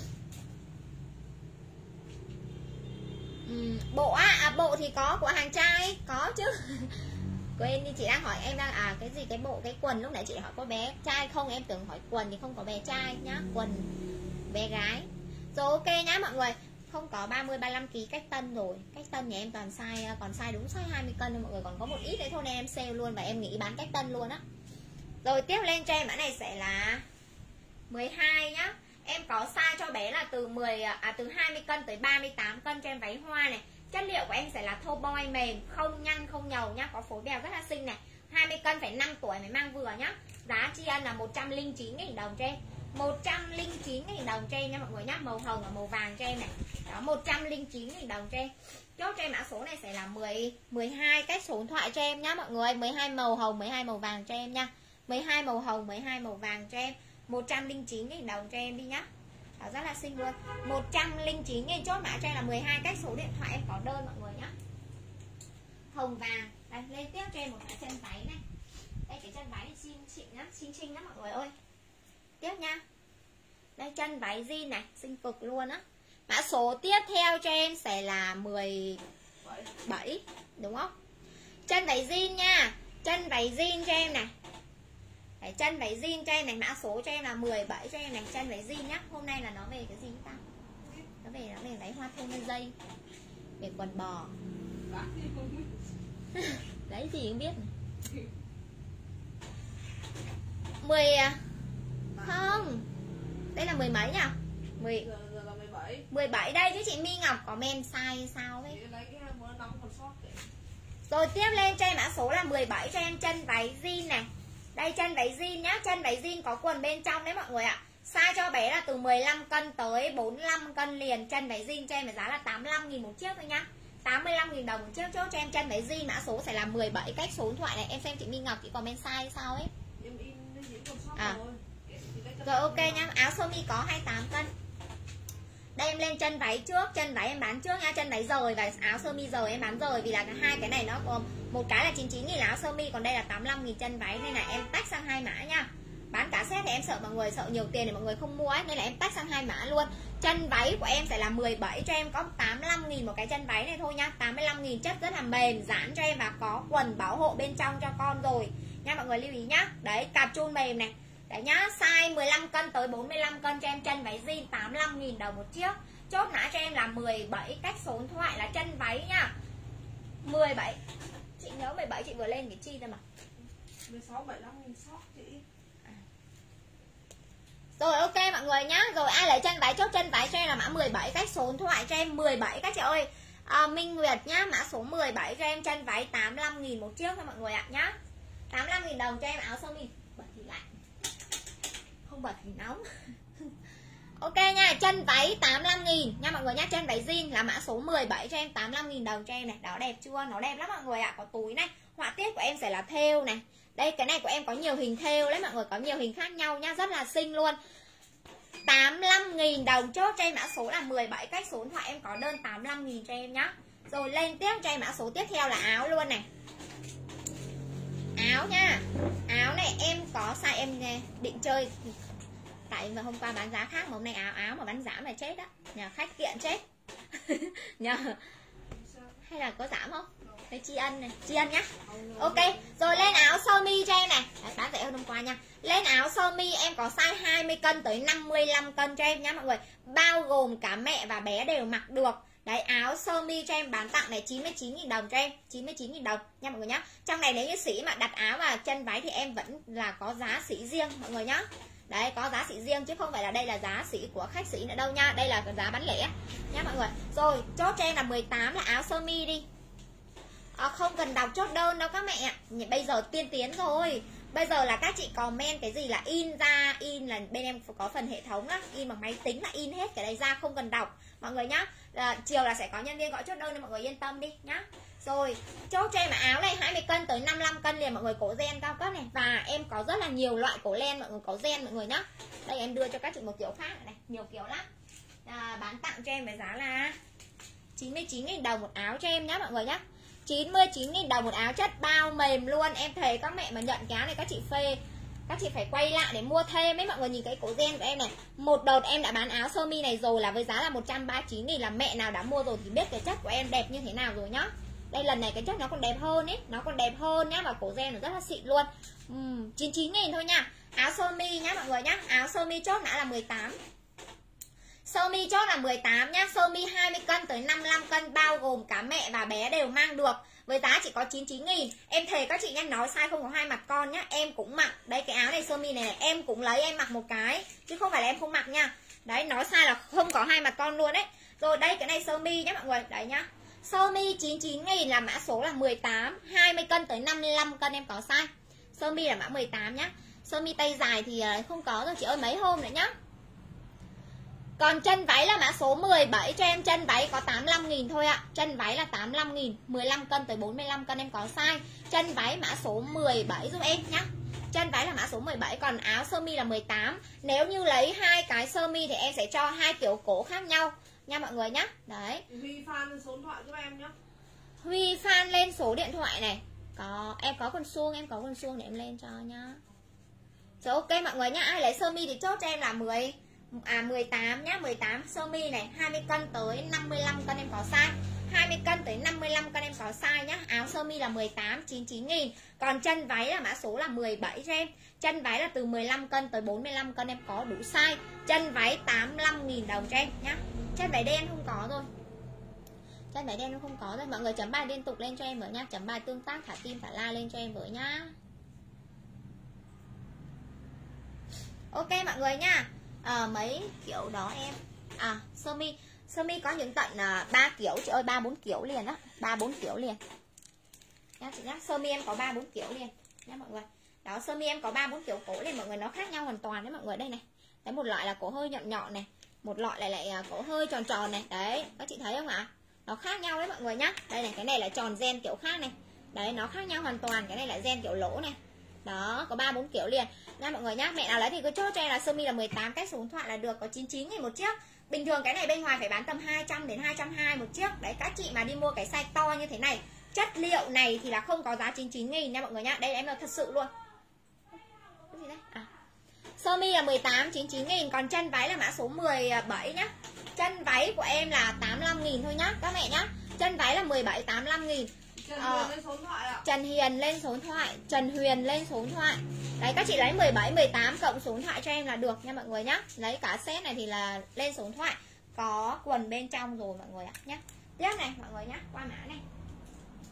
Bộ bộ thì có của hàng trai, có chứ. Quên đi, chị đang hỏi em đang cái gì, cái bộ cái quần lúc nãy chị hỏi có bé trai không, em tưởng hỏi quần thì không có bé trai nhá, quần bé gái. Rồi ok nhá mọi người. Không có 30-35 kg cách tân rồi. Cách tân nhà em toàn size, còn size đúng size 20 cân thôi mọi người, còn có một ít đấy thôi nên em sale luôn và em nghĩ bán cách tân luôn á. Rồi tiếp lên cho em mã này sẽ là 12 nhá. Em có size cho bé là từ 20 cân tới 38 cân cho em váy hoa này. Chất liệu của em sẽ là thô boy mềm, không nhăn không nhầu nhá, có phối bèo rất là xinh này. 20 cân phải 5 tuổi mới mang vừa nhá. Giá tri ân là 109.000 đồng cho em. 109.000 đồng cho em nha mọi người nhá. Màu hồng và màu vàng cho em này. Đó, 109.000 đồng cho em. Chốt cho em mã số này sẽ là 12 cách số điện thoại cho em nhá mọi người. 12 màu hồng, 12 màu vàng cho em nha. 12 màu hồng, 12 màu vàng cho em. 109.000 đồng cho em đi nhá. Đó, rất là xinh luôn. 109.000. Chốt mã cho em là 12 cách số điện thoại, em có đơn mọi người nhá. Hồng vàng. Đây, lên tiếp cho em một cái chân váy này. Đây cái chân váy này xinh nhá, xinh lắm mọi người ơi. Tiếp nha. Đây chân váy jean này, xinh cực luôn á. Mã số tiếp theo cho em sẽ là 17, đúng không? Chân váy jean nha. Chân váy jean cho em này. Đấy, chân váy jean cho em này, mã số cho em là 17 cho em này, chân váy jean nhá. Hôm nay là nó về cái gì ta? Nó về váy hoa thun lên dây. Về quần bò. Đấy gì không biết này. 10 không. Đây là 10 mấy nhỉ? 10 giờ là 17. 17 đây chứ chị My Ngọc có men size sao ấy. Lấy cái món nóng còn sót kìa. Rồi tiếp lên cho em mã số là 17 cho em chân váy jean này. Đây chân váy jean nhá, chân váy jean có quần bên trong đấy mọi người ạ. Size cho bé là từ 15 cân tới 45 cân liền. Chân váy jean cho em với giá là 85.000 một chiếc thôi nhá. 85.000 đồng một chiếc. Chốt cho em chân váy jean, mã số sẽ là 17 cách số điện thoại này. Em xem chị My Ngọc chị có men size sao ấy. Em in những còn sót rồi. Rồi ok nhá, áo sơ mi có 28 cân. Đây em lên chân váy trước, chân váy em bán trước nha, chân váy rời và áo sơ mi rời em bán rời vì là hai cái này nó có một cái là 99.000 áo sơ mi, còn đây là 85.000 chân váy nên là em tách sang hai mã nha. Bán cả set thì em sợ mọi người sợ nhiều tiền để mọi người không mua ấy, nên là em tách sang hai mã luôn. Chân váy của em sẽ là 17 cho em có 85.000 một cái chân váy này thôi nha. 85.000 chất rất là mềm, giãn cho em và có quần bảo hộ bên trong cho con rồi nha mọi người lưu ý nhá. Đấy, cạp chun mềm này. Đấy nhá, size 15 cân tới 45 cân cho em chân váy jean 85.000 đồng một chiếc. Chốt mã cho em là 17 cách số điện thoại là chân váy nha. 17. Chị nhớ 17 chị vừa lên cái chi ra mà. 16 75 nghìn sót chị. Rồi ok mọi người nhá. Rồi ai lấy chân váy chốt chân váy cho em là mã 17, cách số điện thoại cho em 17 các chị ơi. Minh Nguyệt nhá, mã số 17 cho em chân váy 85.000 một chiếc thôi mọi người ạ nhá. 85.000 đồng cho em áo sơ mi. Bật thì lạnh. Không bật thì nóng. Ok nha, chân váy 85.000 nha mọi người nhá, chân váy jean là mã số 17 cho em 85.000 đồng cho em này. Đó đẹp chưa? Nó đẹp lắm mọi người ạ. Có túi này, họa tiết của em sẽ là thêu này. Đây cái này của em có nhiều hình thêu đấy mọi người, có nhiều hình khác nhau nhá, rất là xinh luôn. 85.000 đồng chốt cho em mã số là 17, cách số điện thoại em có đơn 85.000 cho em nhá. Rồi lên tiếp cho em mã số tiếp theo là áo luôn này. Áo nha. Áo này em có size em định chơi. Tại mà hôm qua bán giá khác mà hôm nay áo mà bán giảm là chết á. Nhà khách kiện chết. Nhờ. Hay là có giảm không? Đây tri ân này, tri ân nhá. Ok, rồi lên áo sơ mi cho em này. Đấy, bán rẻ hơn hôm qua nha. Lên áo sơ mi em có size 20 cân tới 55 cân cho em nhá mọi người. Bao gồm cả mẹ và bé đều mặc được. Đấy, áo sơ mi cho em bán tặng này 99.000 đồng cho em, 99.000 đồng nha mọi người nhá. Trong này nếu như sĩ mà đặt áo và chân váy thì em vẫn là có giá sĩ riêng mọi người nhá. Đấy, có giá sĩ riêng chứ không phải là đây là giá sĩ của khách sĩ nữa đâu nha. Đây là cái giá bán lẻ nha mọi người. Rồi, chốt cho em là 18 là áo sơ mi đi. Không cần đọc chốt đơn đâu các mẹ ạ. Bây giờ tiên tiến rồi. Bây giờ là các chị comment cái gì là in ra. In là bên em có phần hệ thống á, in bằng máy tính là in hết cái này ra, không cần đọc mọi người nhá. Chiều là sẽ có nhân viên gọi chốt đơn nên mọi người yên tâm đi nhá. Rồi chốt cho em áo này 20 cân tới 55 cân liền mọi người, cổ ren cao cấp này. Và em có rất là nhiều loại cổ len mọi người, có ren mọi người nhá. Đây em đưa cho các chị một kiểu khác này, nhiều kiểu lắm. Bán tặng cho em với giá là 99.000 đồng một áo cho em nhá mọi người nhá. 99.000 đồng một áo chất bao mềm luôn. Em thấy các mẹ mà nhận cái áo này các chị phê, các chị phải quay lại để mua thêm ấy mọi người. Nhìn cái cổ ren của em này. Một đợt em đã bán áo sơ mi này rồi là với giá là 139.000, là mẹ nào đã mua rồi thì biết cái chất của em đẹp như thế nào rồi nhá. Đây lần này cái chất nó còn đẹp hơn ấy, nó còn đẹp hơn nhá, và cổ ren nó rất là xịn luôn. 99.000 thôi nha. Áo sơ mi nhá mọi người nhá. Áo sơ mi chốt đã là 18. Sơ mi chốt là 18 nhá. Sơ mi 20 cân tới 55 cân bao gồm cả mẹ và bé đều mang được. Với giá chỉ có 99.000. Em thề các chị nhanh nói sai không có hai mặt con nhá. Em cũng mặc. Đây cái áo này sơ mi này em cũng lấy em mặc một cái, chứ không phải là em không mặc nha. Đấy, nói sai là không có hai mặt con luôn đấy. Rồi đây cái này sơ mi nhá mọi người. Đấy nhá. Sơ mi 99.000 là mã số là 18, 20 cân tới 55 cân em có size. Sơ mi là mã 18 nhá. Sơ mi tay dài thì không có rồi chị ơi, mấy hôm nữa nhá. Còn chân váy là mã số 17 cho em, chân váy có 85.000 thôi ạ. Chân váy là 85.000, 15 cân tới 45 cân em có size. Chân váy mã số 17 giúp em nhá. Chân váy là mã số 17, còn áo sơ mi là 18. Nếu như lấy hai cái sơ mi thì em sẽ cho hai kiểu cổ khác nhau nha mọi người nhá. Đấy. Huy Phan số điện thoại giúp em nhá. Huy Phan lên số điện thoại này. Em có con suông, để em lên cho nhá. Rồi ok mọi người nhá. Ai lấy sơ mi thì chốt cho em là 18 nhá, 18 sơ mi này, 20 cân tới 55 cân em có size. 20 cân tới 55 cân em có size nhá. Áo sơ mi là 18, 99.000. Còn chân váy là mã số là 17 cho em. Chân váy là từ 15 cân tới 45 cân em có đủ size. Chân váy 85.000 đồng cho em nhá. Chân váy đen không có rồi. Chân váy đen nó không có rồi. Mọi người chấm bài liên tục lên cho em với nhá. Chấm bài tương tác, thả tim, thả like lên cho em với nhá. Ok mọi người nha. Mấy kiểu đó em. Sơ mi có những tận 3 kiểu chị ơi, 3-4 kiểu liền á, 3-4 kiểu liền nha chị nhá. Sơ mi em có 3-4 kiểu liền nha mọi người. Đó, sơ mi em có 3-4 kiểu cổ liền mọi người, nó khác nhau hoàn toàn đấy mọi người. Đây này. Đấy, một loại là cổ hơi nhọn nhọn này, một loại lại cổ hơi tròn tròn này. Đấy, các chị thấy không ạ? Nó khác nhau đấy mọi người nhá. Đây này, cái này là tròn ren kiểu khác này. Đấy, nó khác nhau hoàn toàn. Cái này là ren kiểu lỗ này. Đó, có 3-4 kiểu liền nha mọi người nhá. Mẹ nào lấy thì cứ chốt cho em là sơ mi là 18, cách số điện thoại là được, có 99.000 một chiếc. Bình thường cái này bên ngoài phải bán tầm 200 đến 220 một chiếc. Đấy, các chị mà đi mua cái size to như thế này, chất liệu này thì là không có giá 99.000 nha mọi người nhá. Đây em nói thật sự luôn. Cái gì đây? Sơ mi là 18, 99.000. Còn chân váy là mã số 17 nhá. Chân váy của em là 85.000 thôi nhá các mẹ nhá. Chân váy là 17, 85.000. Trần Hiền lên số điện thoại, Trần Huyền lên số điện thoại. Đấy, các chị lấy 17, 18 cộng số điện thoại cho em là được nha mọi người nhá. Lấy cả set này thì là lên số điện thoại. Có quần bên trong rồi mọi người ạ nhá. Tiếp này mọi người nhá, qua mã này.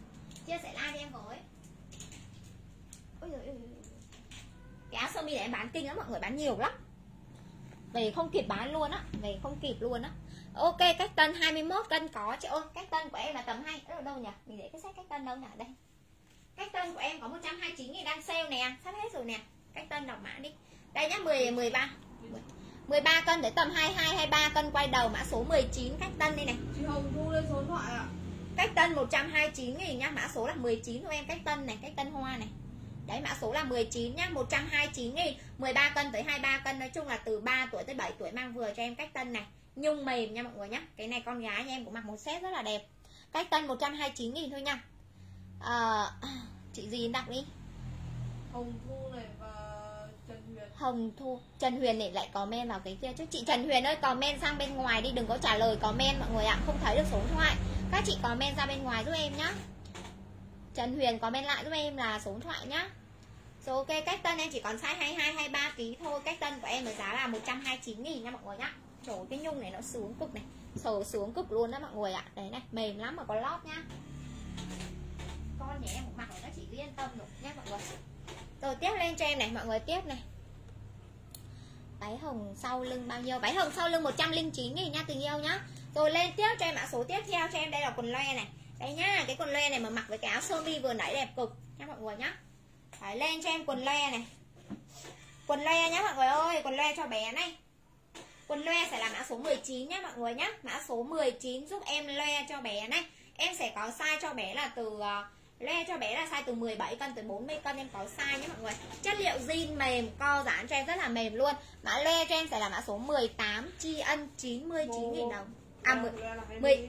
chia sẻ like cho em với. Ôi giời ơi. Cái áo sơ mi này em bán kinh lắm mọi người, bán nhiều lắm. Về không kịp bán luôn á, về không kịp luôn á. Ok, cách tân 21 cân có chị ơi. Cách tân của em là tầm 2 ở đâu nhỉ? Mình để cái set cách tân đâu nhỉ? Đây. Cách tân của em có 129.000 đang sale nè, sắp hết rồi nè. Cách tân đọc mã đi. Đây nhá, 13 cân tới tầm 22 23 cân quay đầu, mã số 19 cách tân đây này. Chị Hồng thu lên số điện thoại ạ. Cách tân 129.000 nhá, mã số là 19 của em, cách tân này, cách tân hoa này. Đấy, mã số là 19 nhá, 129.000, 13 cân tới 23 cân, nói chung là từ 3 tuổi tới 7 tuổi mang vừa cho em cách tân này. Nhung mềm nha mọi người nhá. Cái này con gái nha, em cũng mặc một set rất là đẹp. Cách tân 129.000 thôi nha. Chị gì đọc đi. Hồng Thu này và Trần Huyền. Hồng Thu, Trần Huyền này lại comment vào cái kia chứ. Chị Trần Huyền ơi, comment sang bên ngoài đi, đừng có trả lời comment mọi người ạ, không thấy được số điện thoại. Các chị comment ra bên ngoài giúp em nhá. Trần Huyền comment lại giúp em là số điện thoại nhá. Rồi ok, cách tân em chỉ còn size 22 23 kg thôi. Cách tân của em với giá là 129.000 nha mọi người nhá. Trời, cái nhung này nó sướng cực này, sờ sướng cực luôn đó mọi người ạ. Đấy này, mềm lắm mà có lót nhá. Con nhà em cũng mặc rồi, các chị cứ yên tâm rồi nhá mọi người. Rồi tiếp lên cho em này mọi người, tiếp này. Váy hồng sau lưng bao nhiêu? Váy hồng sau lưng 109.000 nha tình yêu nhá. Rồi lên tiếp cho em mã số tiếp theo cho em, đây là quần loe này. Đây nhá, cái quần loe này mà mặc với cái áo sơ mi vừa nãy đẹp cực nha mọi người nhá. Phải lên cho em quần loe này. Quần loe nhá mọi người ơi, quần loe cho bé này. Quần loe sẽ là mã số 19 nhá mọi người nhá. Mã số 19 giúp em loe cho bé này. Em sẽ có size cho bé là từ loe cho bé là size từ 17 cân tới 40 cân em có size nhé mọi người. Chất liệu jean mềm, co giãn cho em rất là mềm luôn. Mã loe cho em sẽ là mã số 18, tri ân 99.000 đồng. 19 là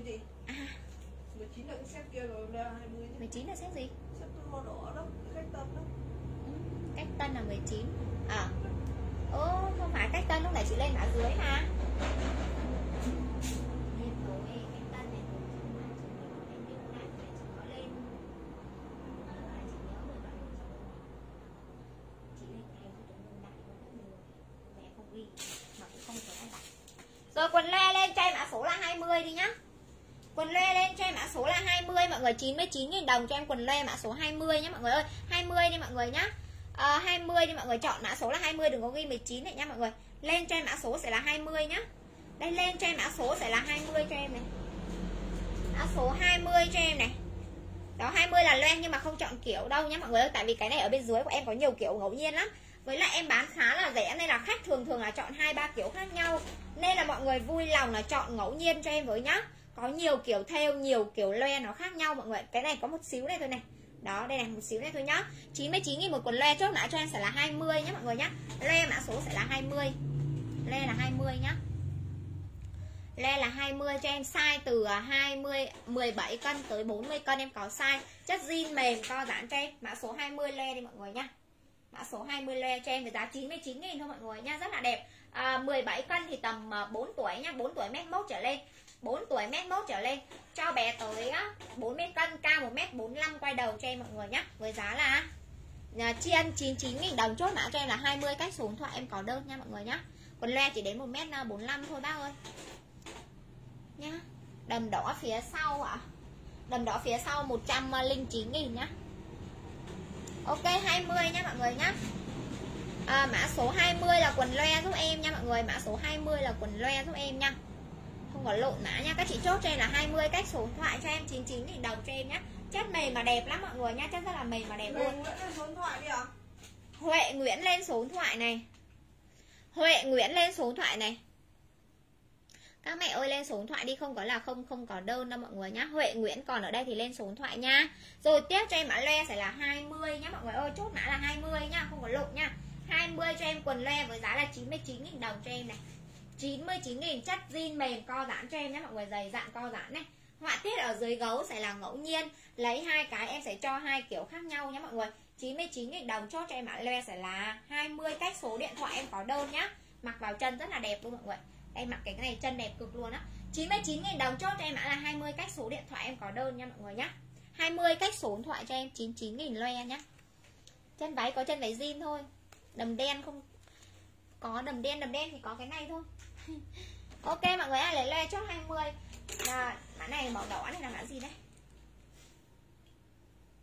cái set kia rồi, là 20. 19 là set gì? Set màu đỏ đó, cách tân đó. Cách tân là 19. Không phải cách tân lúc nãy chị lên mã dưới mà. Rồi quần loe lên cho em mã số là 20 đi nhá. Quần loe lên cho em mã số là 20 mọi người, 99.000 đồng cho em quần loe mã số 20 nhá mọi người ơi. 20 đi mọi người nhá. 20 đi mọi người, chọn mã số là 20, đừng có ghi 19 này nha mọi người. Lên cho em mã số sẽ là 20 nhá. Đây, lên cho em mã số sẽ là 20 cho em này. Mã số 20 cho em này. Đó, 20 là loe nhưng mà không chọn kiểu đâu nhá mọi người ơi, tại vì cái này ở bên dưới của em có nhiều kiểu ngẫu nhiên lắm. Với lại em bán khá là rẻ nên là khách thường là chọn 2-3 kiểu khác nhau. Nên là mọi người vui lòng là chọn ngẫu nhiên cho em với nhá. Có nhiều kiểu thêu, nhiều kiểu loe nó khác nhau mọi người. Cái này có một xíu này thôi này. Đó, đây này, một xíu này thôi nhá. 99.000 một quần loe, chốt mã cho em sẽ là 20 nhá mọi người nhá. Loe mã số sẽ là 20. Loe là 20 nhá. Loe là 20 cho em, size từ 17 cân tới 40 cân em có size. Chất jean mềm co giãn cho em. Mã số 20 loe đi mọi người nhá. Mã số 20 loe cho em với giá 99.000 thôi mọi người nha, rất là đẹp. 17 cân thì tầm 4 tuổi nhá, 4 tuổi mét 1 trở lên. 4 tuổi mét 1 trở lên. Cho bé tới 40 cân, cao 1m45 quay đầu cho em mọi người nhá. Với giá là tri ân 99.000 đồng, chốt mã cho em là 20, cách số điện thoại em có đơn nha mọi người nhá. Quần loe chỉ đến 1m45 thôi bác ơi. Nhá. Đầm đỏ phía sau ạ. Đầm đỏ phía sau 109.000 nhá. Ok, 20 nhá mọi người nhá. Mã số 20 là quần loe giúp em nha mọi người. Mã số 20 là quần loe giúp em nha. Không có lộn mã nha. Các chị chốt cho em là 20, cách số điện thoại cho em 99.000 đồng cho em nhá. Chất mềm mà đẹp lắm mọi người nhá. Chất rất là mềm mà đẹp luôn. Huệ Nguyễn lên số điện thoại này. Huệ Nguyễn lên số điện thoại này. Các mẹ ơi lên số điện thoại đi, không có là không có đơn đâu mọi người nhá. Huệ Nguyễn còn ở đây thì lên số điện thoại nha. Rồi tiếp cho em mã loe sẽ là 20 nhá mọi người ơi, chốt mã là 20 nhá, không có lộn nha. 20 cho em quần loe với giá là 99.000 đồng cho em này. 99.000, chất jean mềm co giãn cho em nhé mọi người, dày dặn co giãn này. Họa tiết ở dưới gấu sẽ là ngẫu nhiên, lấy hai cái em sẽ cho hai kiểu khác nhau nhé mọi người. 99.000 đồng, chốt cho em mã loe sẽ là 20, cách số điện thoại em có đơn nhá. Mặc vào chân rất là đẹp luôn mọi người. Đây, mặc cái này chân đẹp cực luôn á. 99.000 đồng, chốt cho em mã là 20, cách số điện thoại em có đơn nha mọi người nhá. 20, cách số điện thoại cho em 99.000 loe nhá. Chân váy có chân váy jean thôi. Đầm đen không có, đầm đen thì có cái này thôi. Ok mọi người ơi, lấy loe chốt 20. Mã này màu đỏ này là mã gì đây?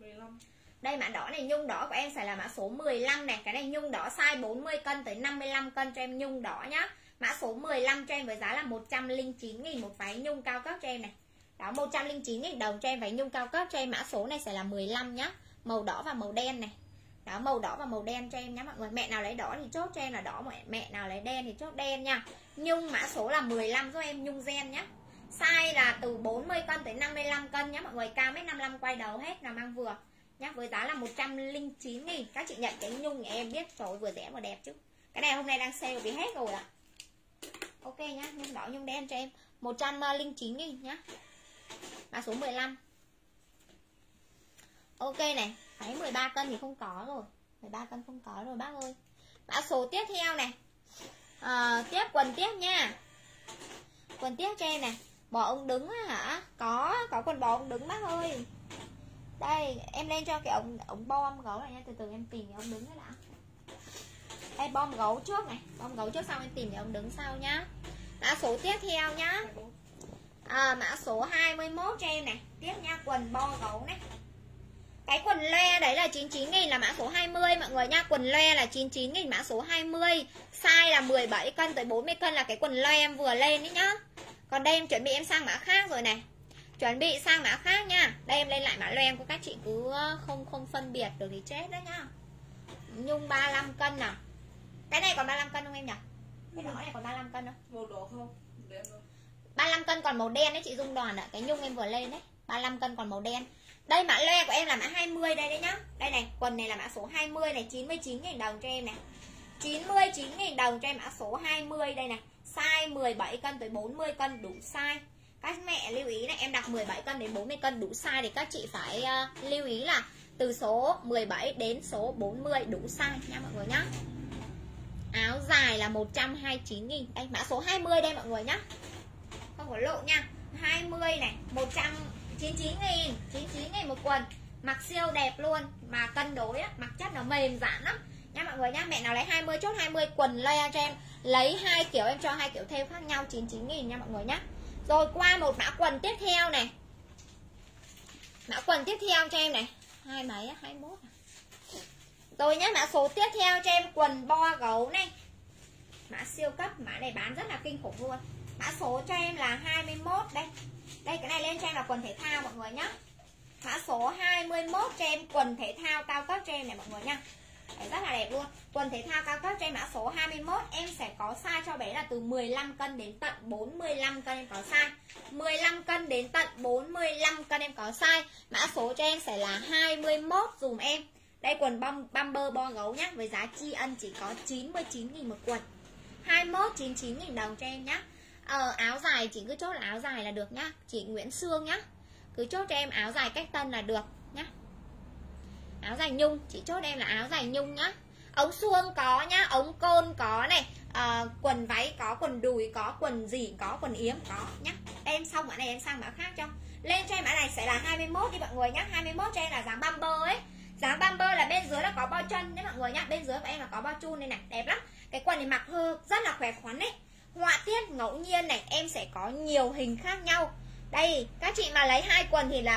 15. Đây mã đỏ này, nhung đỏ của em sẽ là mã số 15 này. Cái này nhung đỏ size 40 cân tới 55 cân cho em nhung đỏ nhá. Mã số 15 cho em với giá là 109.000 một váy nhung cao cấp cho em này. Đó, 109.000 đồng cho em váy nhung cao cấp cho em. Mã số này sẽ là 15 nhá. Màu đỏ và màu đen này. Đó, màu đỏ và màu đen cho em nhá mọi người. Mẹ nào lấy đỏ thì chốt cho em là đỏ, mẹ nào lấy đen thì chốt đen nha. Nhung mã số là 15 giúp em, nhung gen nhá. Size là từ 40 cân tới 55 cân nhá mọi người. Cao 1m55 quay đầu hết, là mang vừa nhá, với giá là 109.000. Các chị nhận cái nhung thì em biết trời, vừa rẻ vừa đẹp chứ. Cái này hôm nay đang sale bị hết rồi ạ. Ok nhá, nhung đỏ nhung đen cho em 109.000 nhá. Mã số 15. Ok này, váy 13 cân thì không có rồi. 13 cân không có rồi bác ơi. Mã số tiếp theo này. Tiếp quần tiếp nha. Quần tiếp cho em này. Bò ống đứng á hả? Có quần bò ống đứng bác ơi. Đây, em lên cho cái ống bom gấu này nha, từ từ em tìm cái ống đứng đó đã. Đây, bom gấu trước này, bom gấu trước xong em tìm cái ống đứng sau nhá. Mã số tiếp theo nhá. Mã số 21 cho em này. Tiếp nha, quần bo gấu này. Cái quần loe đấy là 99.000 là mã số 20 mọi người nha. Quần loe là 99.000 mã số 20. Size là 17 cân tới 40 cân là cái quần loe em vừa lên đấy nhá. Còn đây em chuẩn bị em sang mã khác rồi này. Chuẩn bị sang mã khác nha. Đây em lên lại mã loe của các chị cứ không phân biệt được thì chết đấy nhá. Nhung 35 cân nào. Cái này còn 35 cân không em nhỉ? Cái đỏ này còn 35 cân không? Màu đỏ không? Đen không? 35 cân còn màu đen đấy chị Dung Đoàn ạ. Cái nhung em vừa lên đấy. 35 cân còn màu đen. Đây mã loe của em là mã 20 đây đấy nhá. Đây này, quần này là mã số 20 này, 99.000 đồng cho em này. 99.000 đồng cho em mã số 20 đây này. Size 17 cân tới 40 cân đủ size. Các mẹ lưu ý này, em đặt 17 cân đến 40 cân đủ size thì các chị phải lưu ý là từ số 17 đến số 40 đủ size nha mọi người nhá. Áo dài là 129.000. Đây mã số 20 đây mọi người nhá. Không có lộ nha. 20 này, 199.000, 99.000 một quần. Mặc siêu đẹp luôn, mà cân đối á, mặc chất nó mềm giãn lắm nha mọi người nhá. Mẹ nào lấy 20 chốt 20 quần layer cho em. Lấy 2 kiểu em cho 2 kiểu thêu khác nhau 99.000 nha mọi người nhá. Rồi qua một mã quần tiếp theo này. Mã quần tiếp theo cho em này. 21 à. Rồi nhá, mã số tiếp theo cho em quần bo gấu này. Mã siêu cấp, mã này bán rất là kinh khủng luôn. Mã số cho em là 21 đây. Đây cái này lên cho em là quần thể thao mọi người nhá. Mã số 21 cho em quần thể thao cao cấp cho em này mọi người nha. Đấy, rất là đẹp luôn. Quần thể thao cao cấp cho em mã số 21. Em sẽ có size cho bé là từ 15 cân đến tận 45 cân em có size. 15 cân đến tận 45 cân em có size. Mã số cho em sẽ là 21 dùm em. Đây quần bumper bo gấu nhá. Với giá tri ân chỉ có 99.000 một quần. 21 99.000 đồng cho em nhá. Áo dài chị cứ chốt là áo dài là được nhá. Chị Nguyễn Sương nhá. Cứ chốt cho em áo dài cách tân là được nhá. Áo dài nhung, chị chốt em là áo dài nhung nhá. Ống suông có nhá, ống côn có này, quần váy có, quần đùi có, quần gì có, quần yếm có nhá. Em xong mã này em sang mã khác cho. Lên cho em mã này sẽ là 21 đi mọi người nhá. 21 cho em là dáng bumper ấy. Dáng bumper là bên dưới là có bo chân đấy mọi người nhá. Bên dưới của em là có bo chun đây này, đẹp lắm. Cái quần này mặc rất là khỏe khoắn đấy. Họa tiết ngẫu nhiên này, em sẽ có nhiều hình khác nhau. Đây, các chị mà lấy 2 quần thì là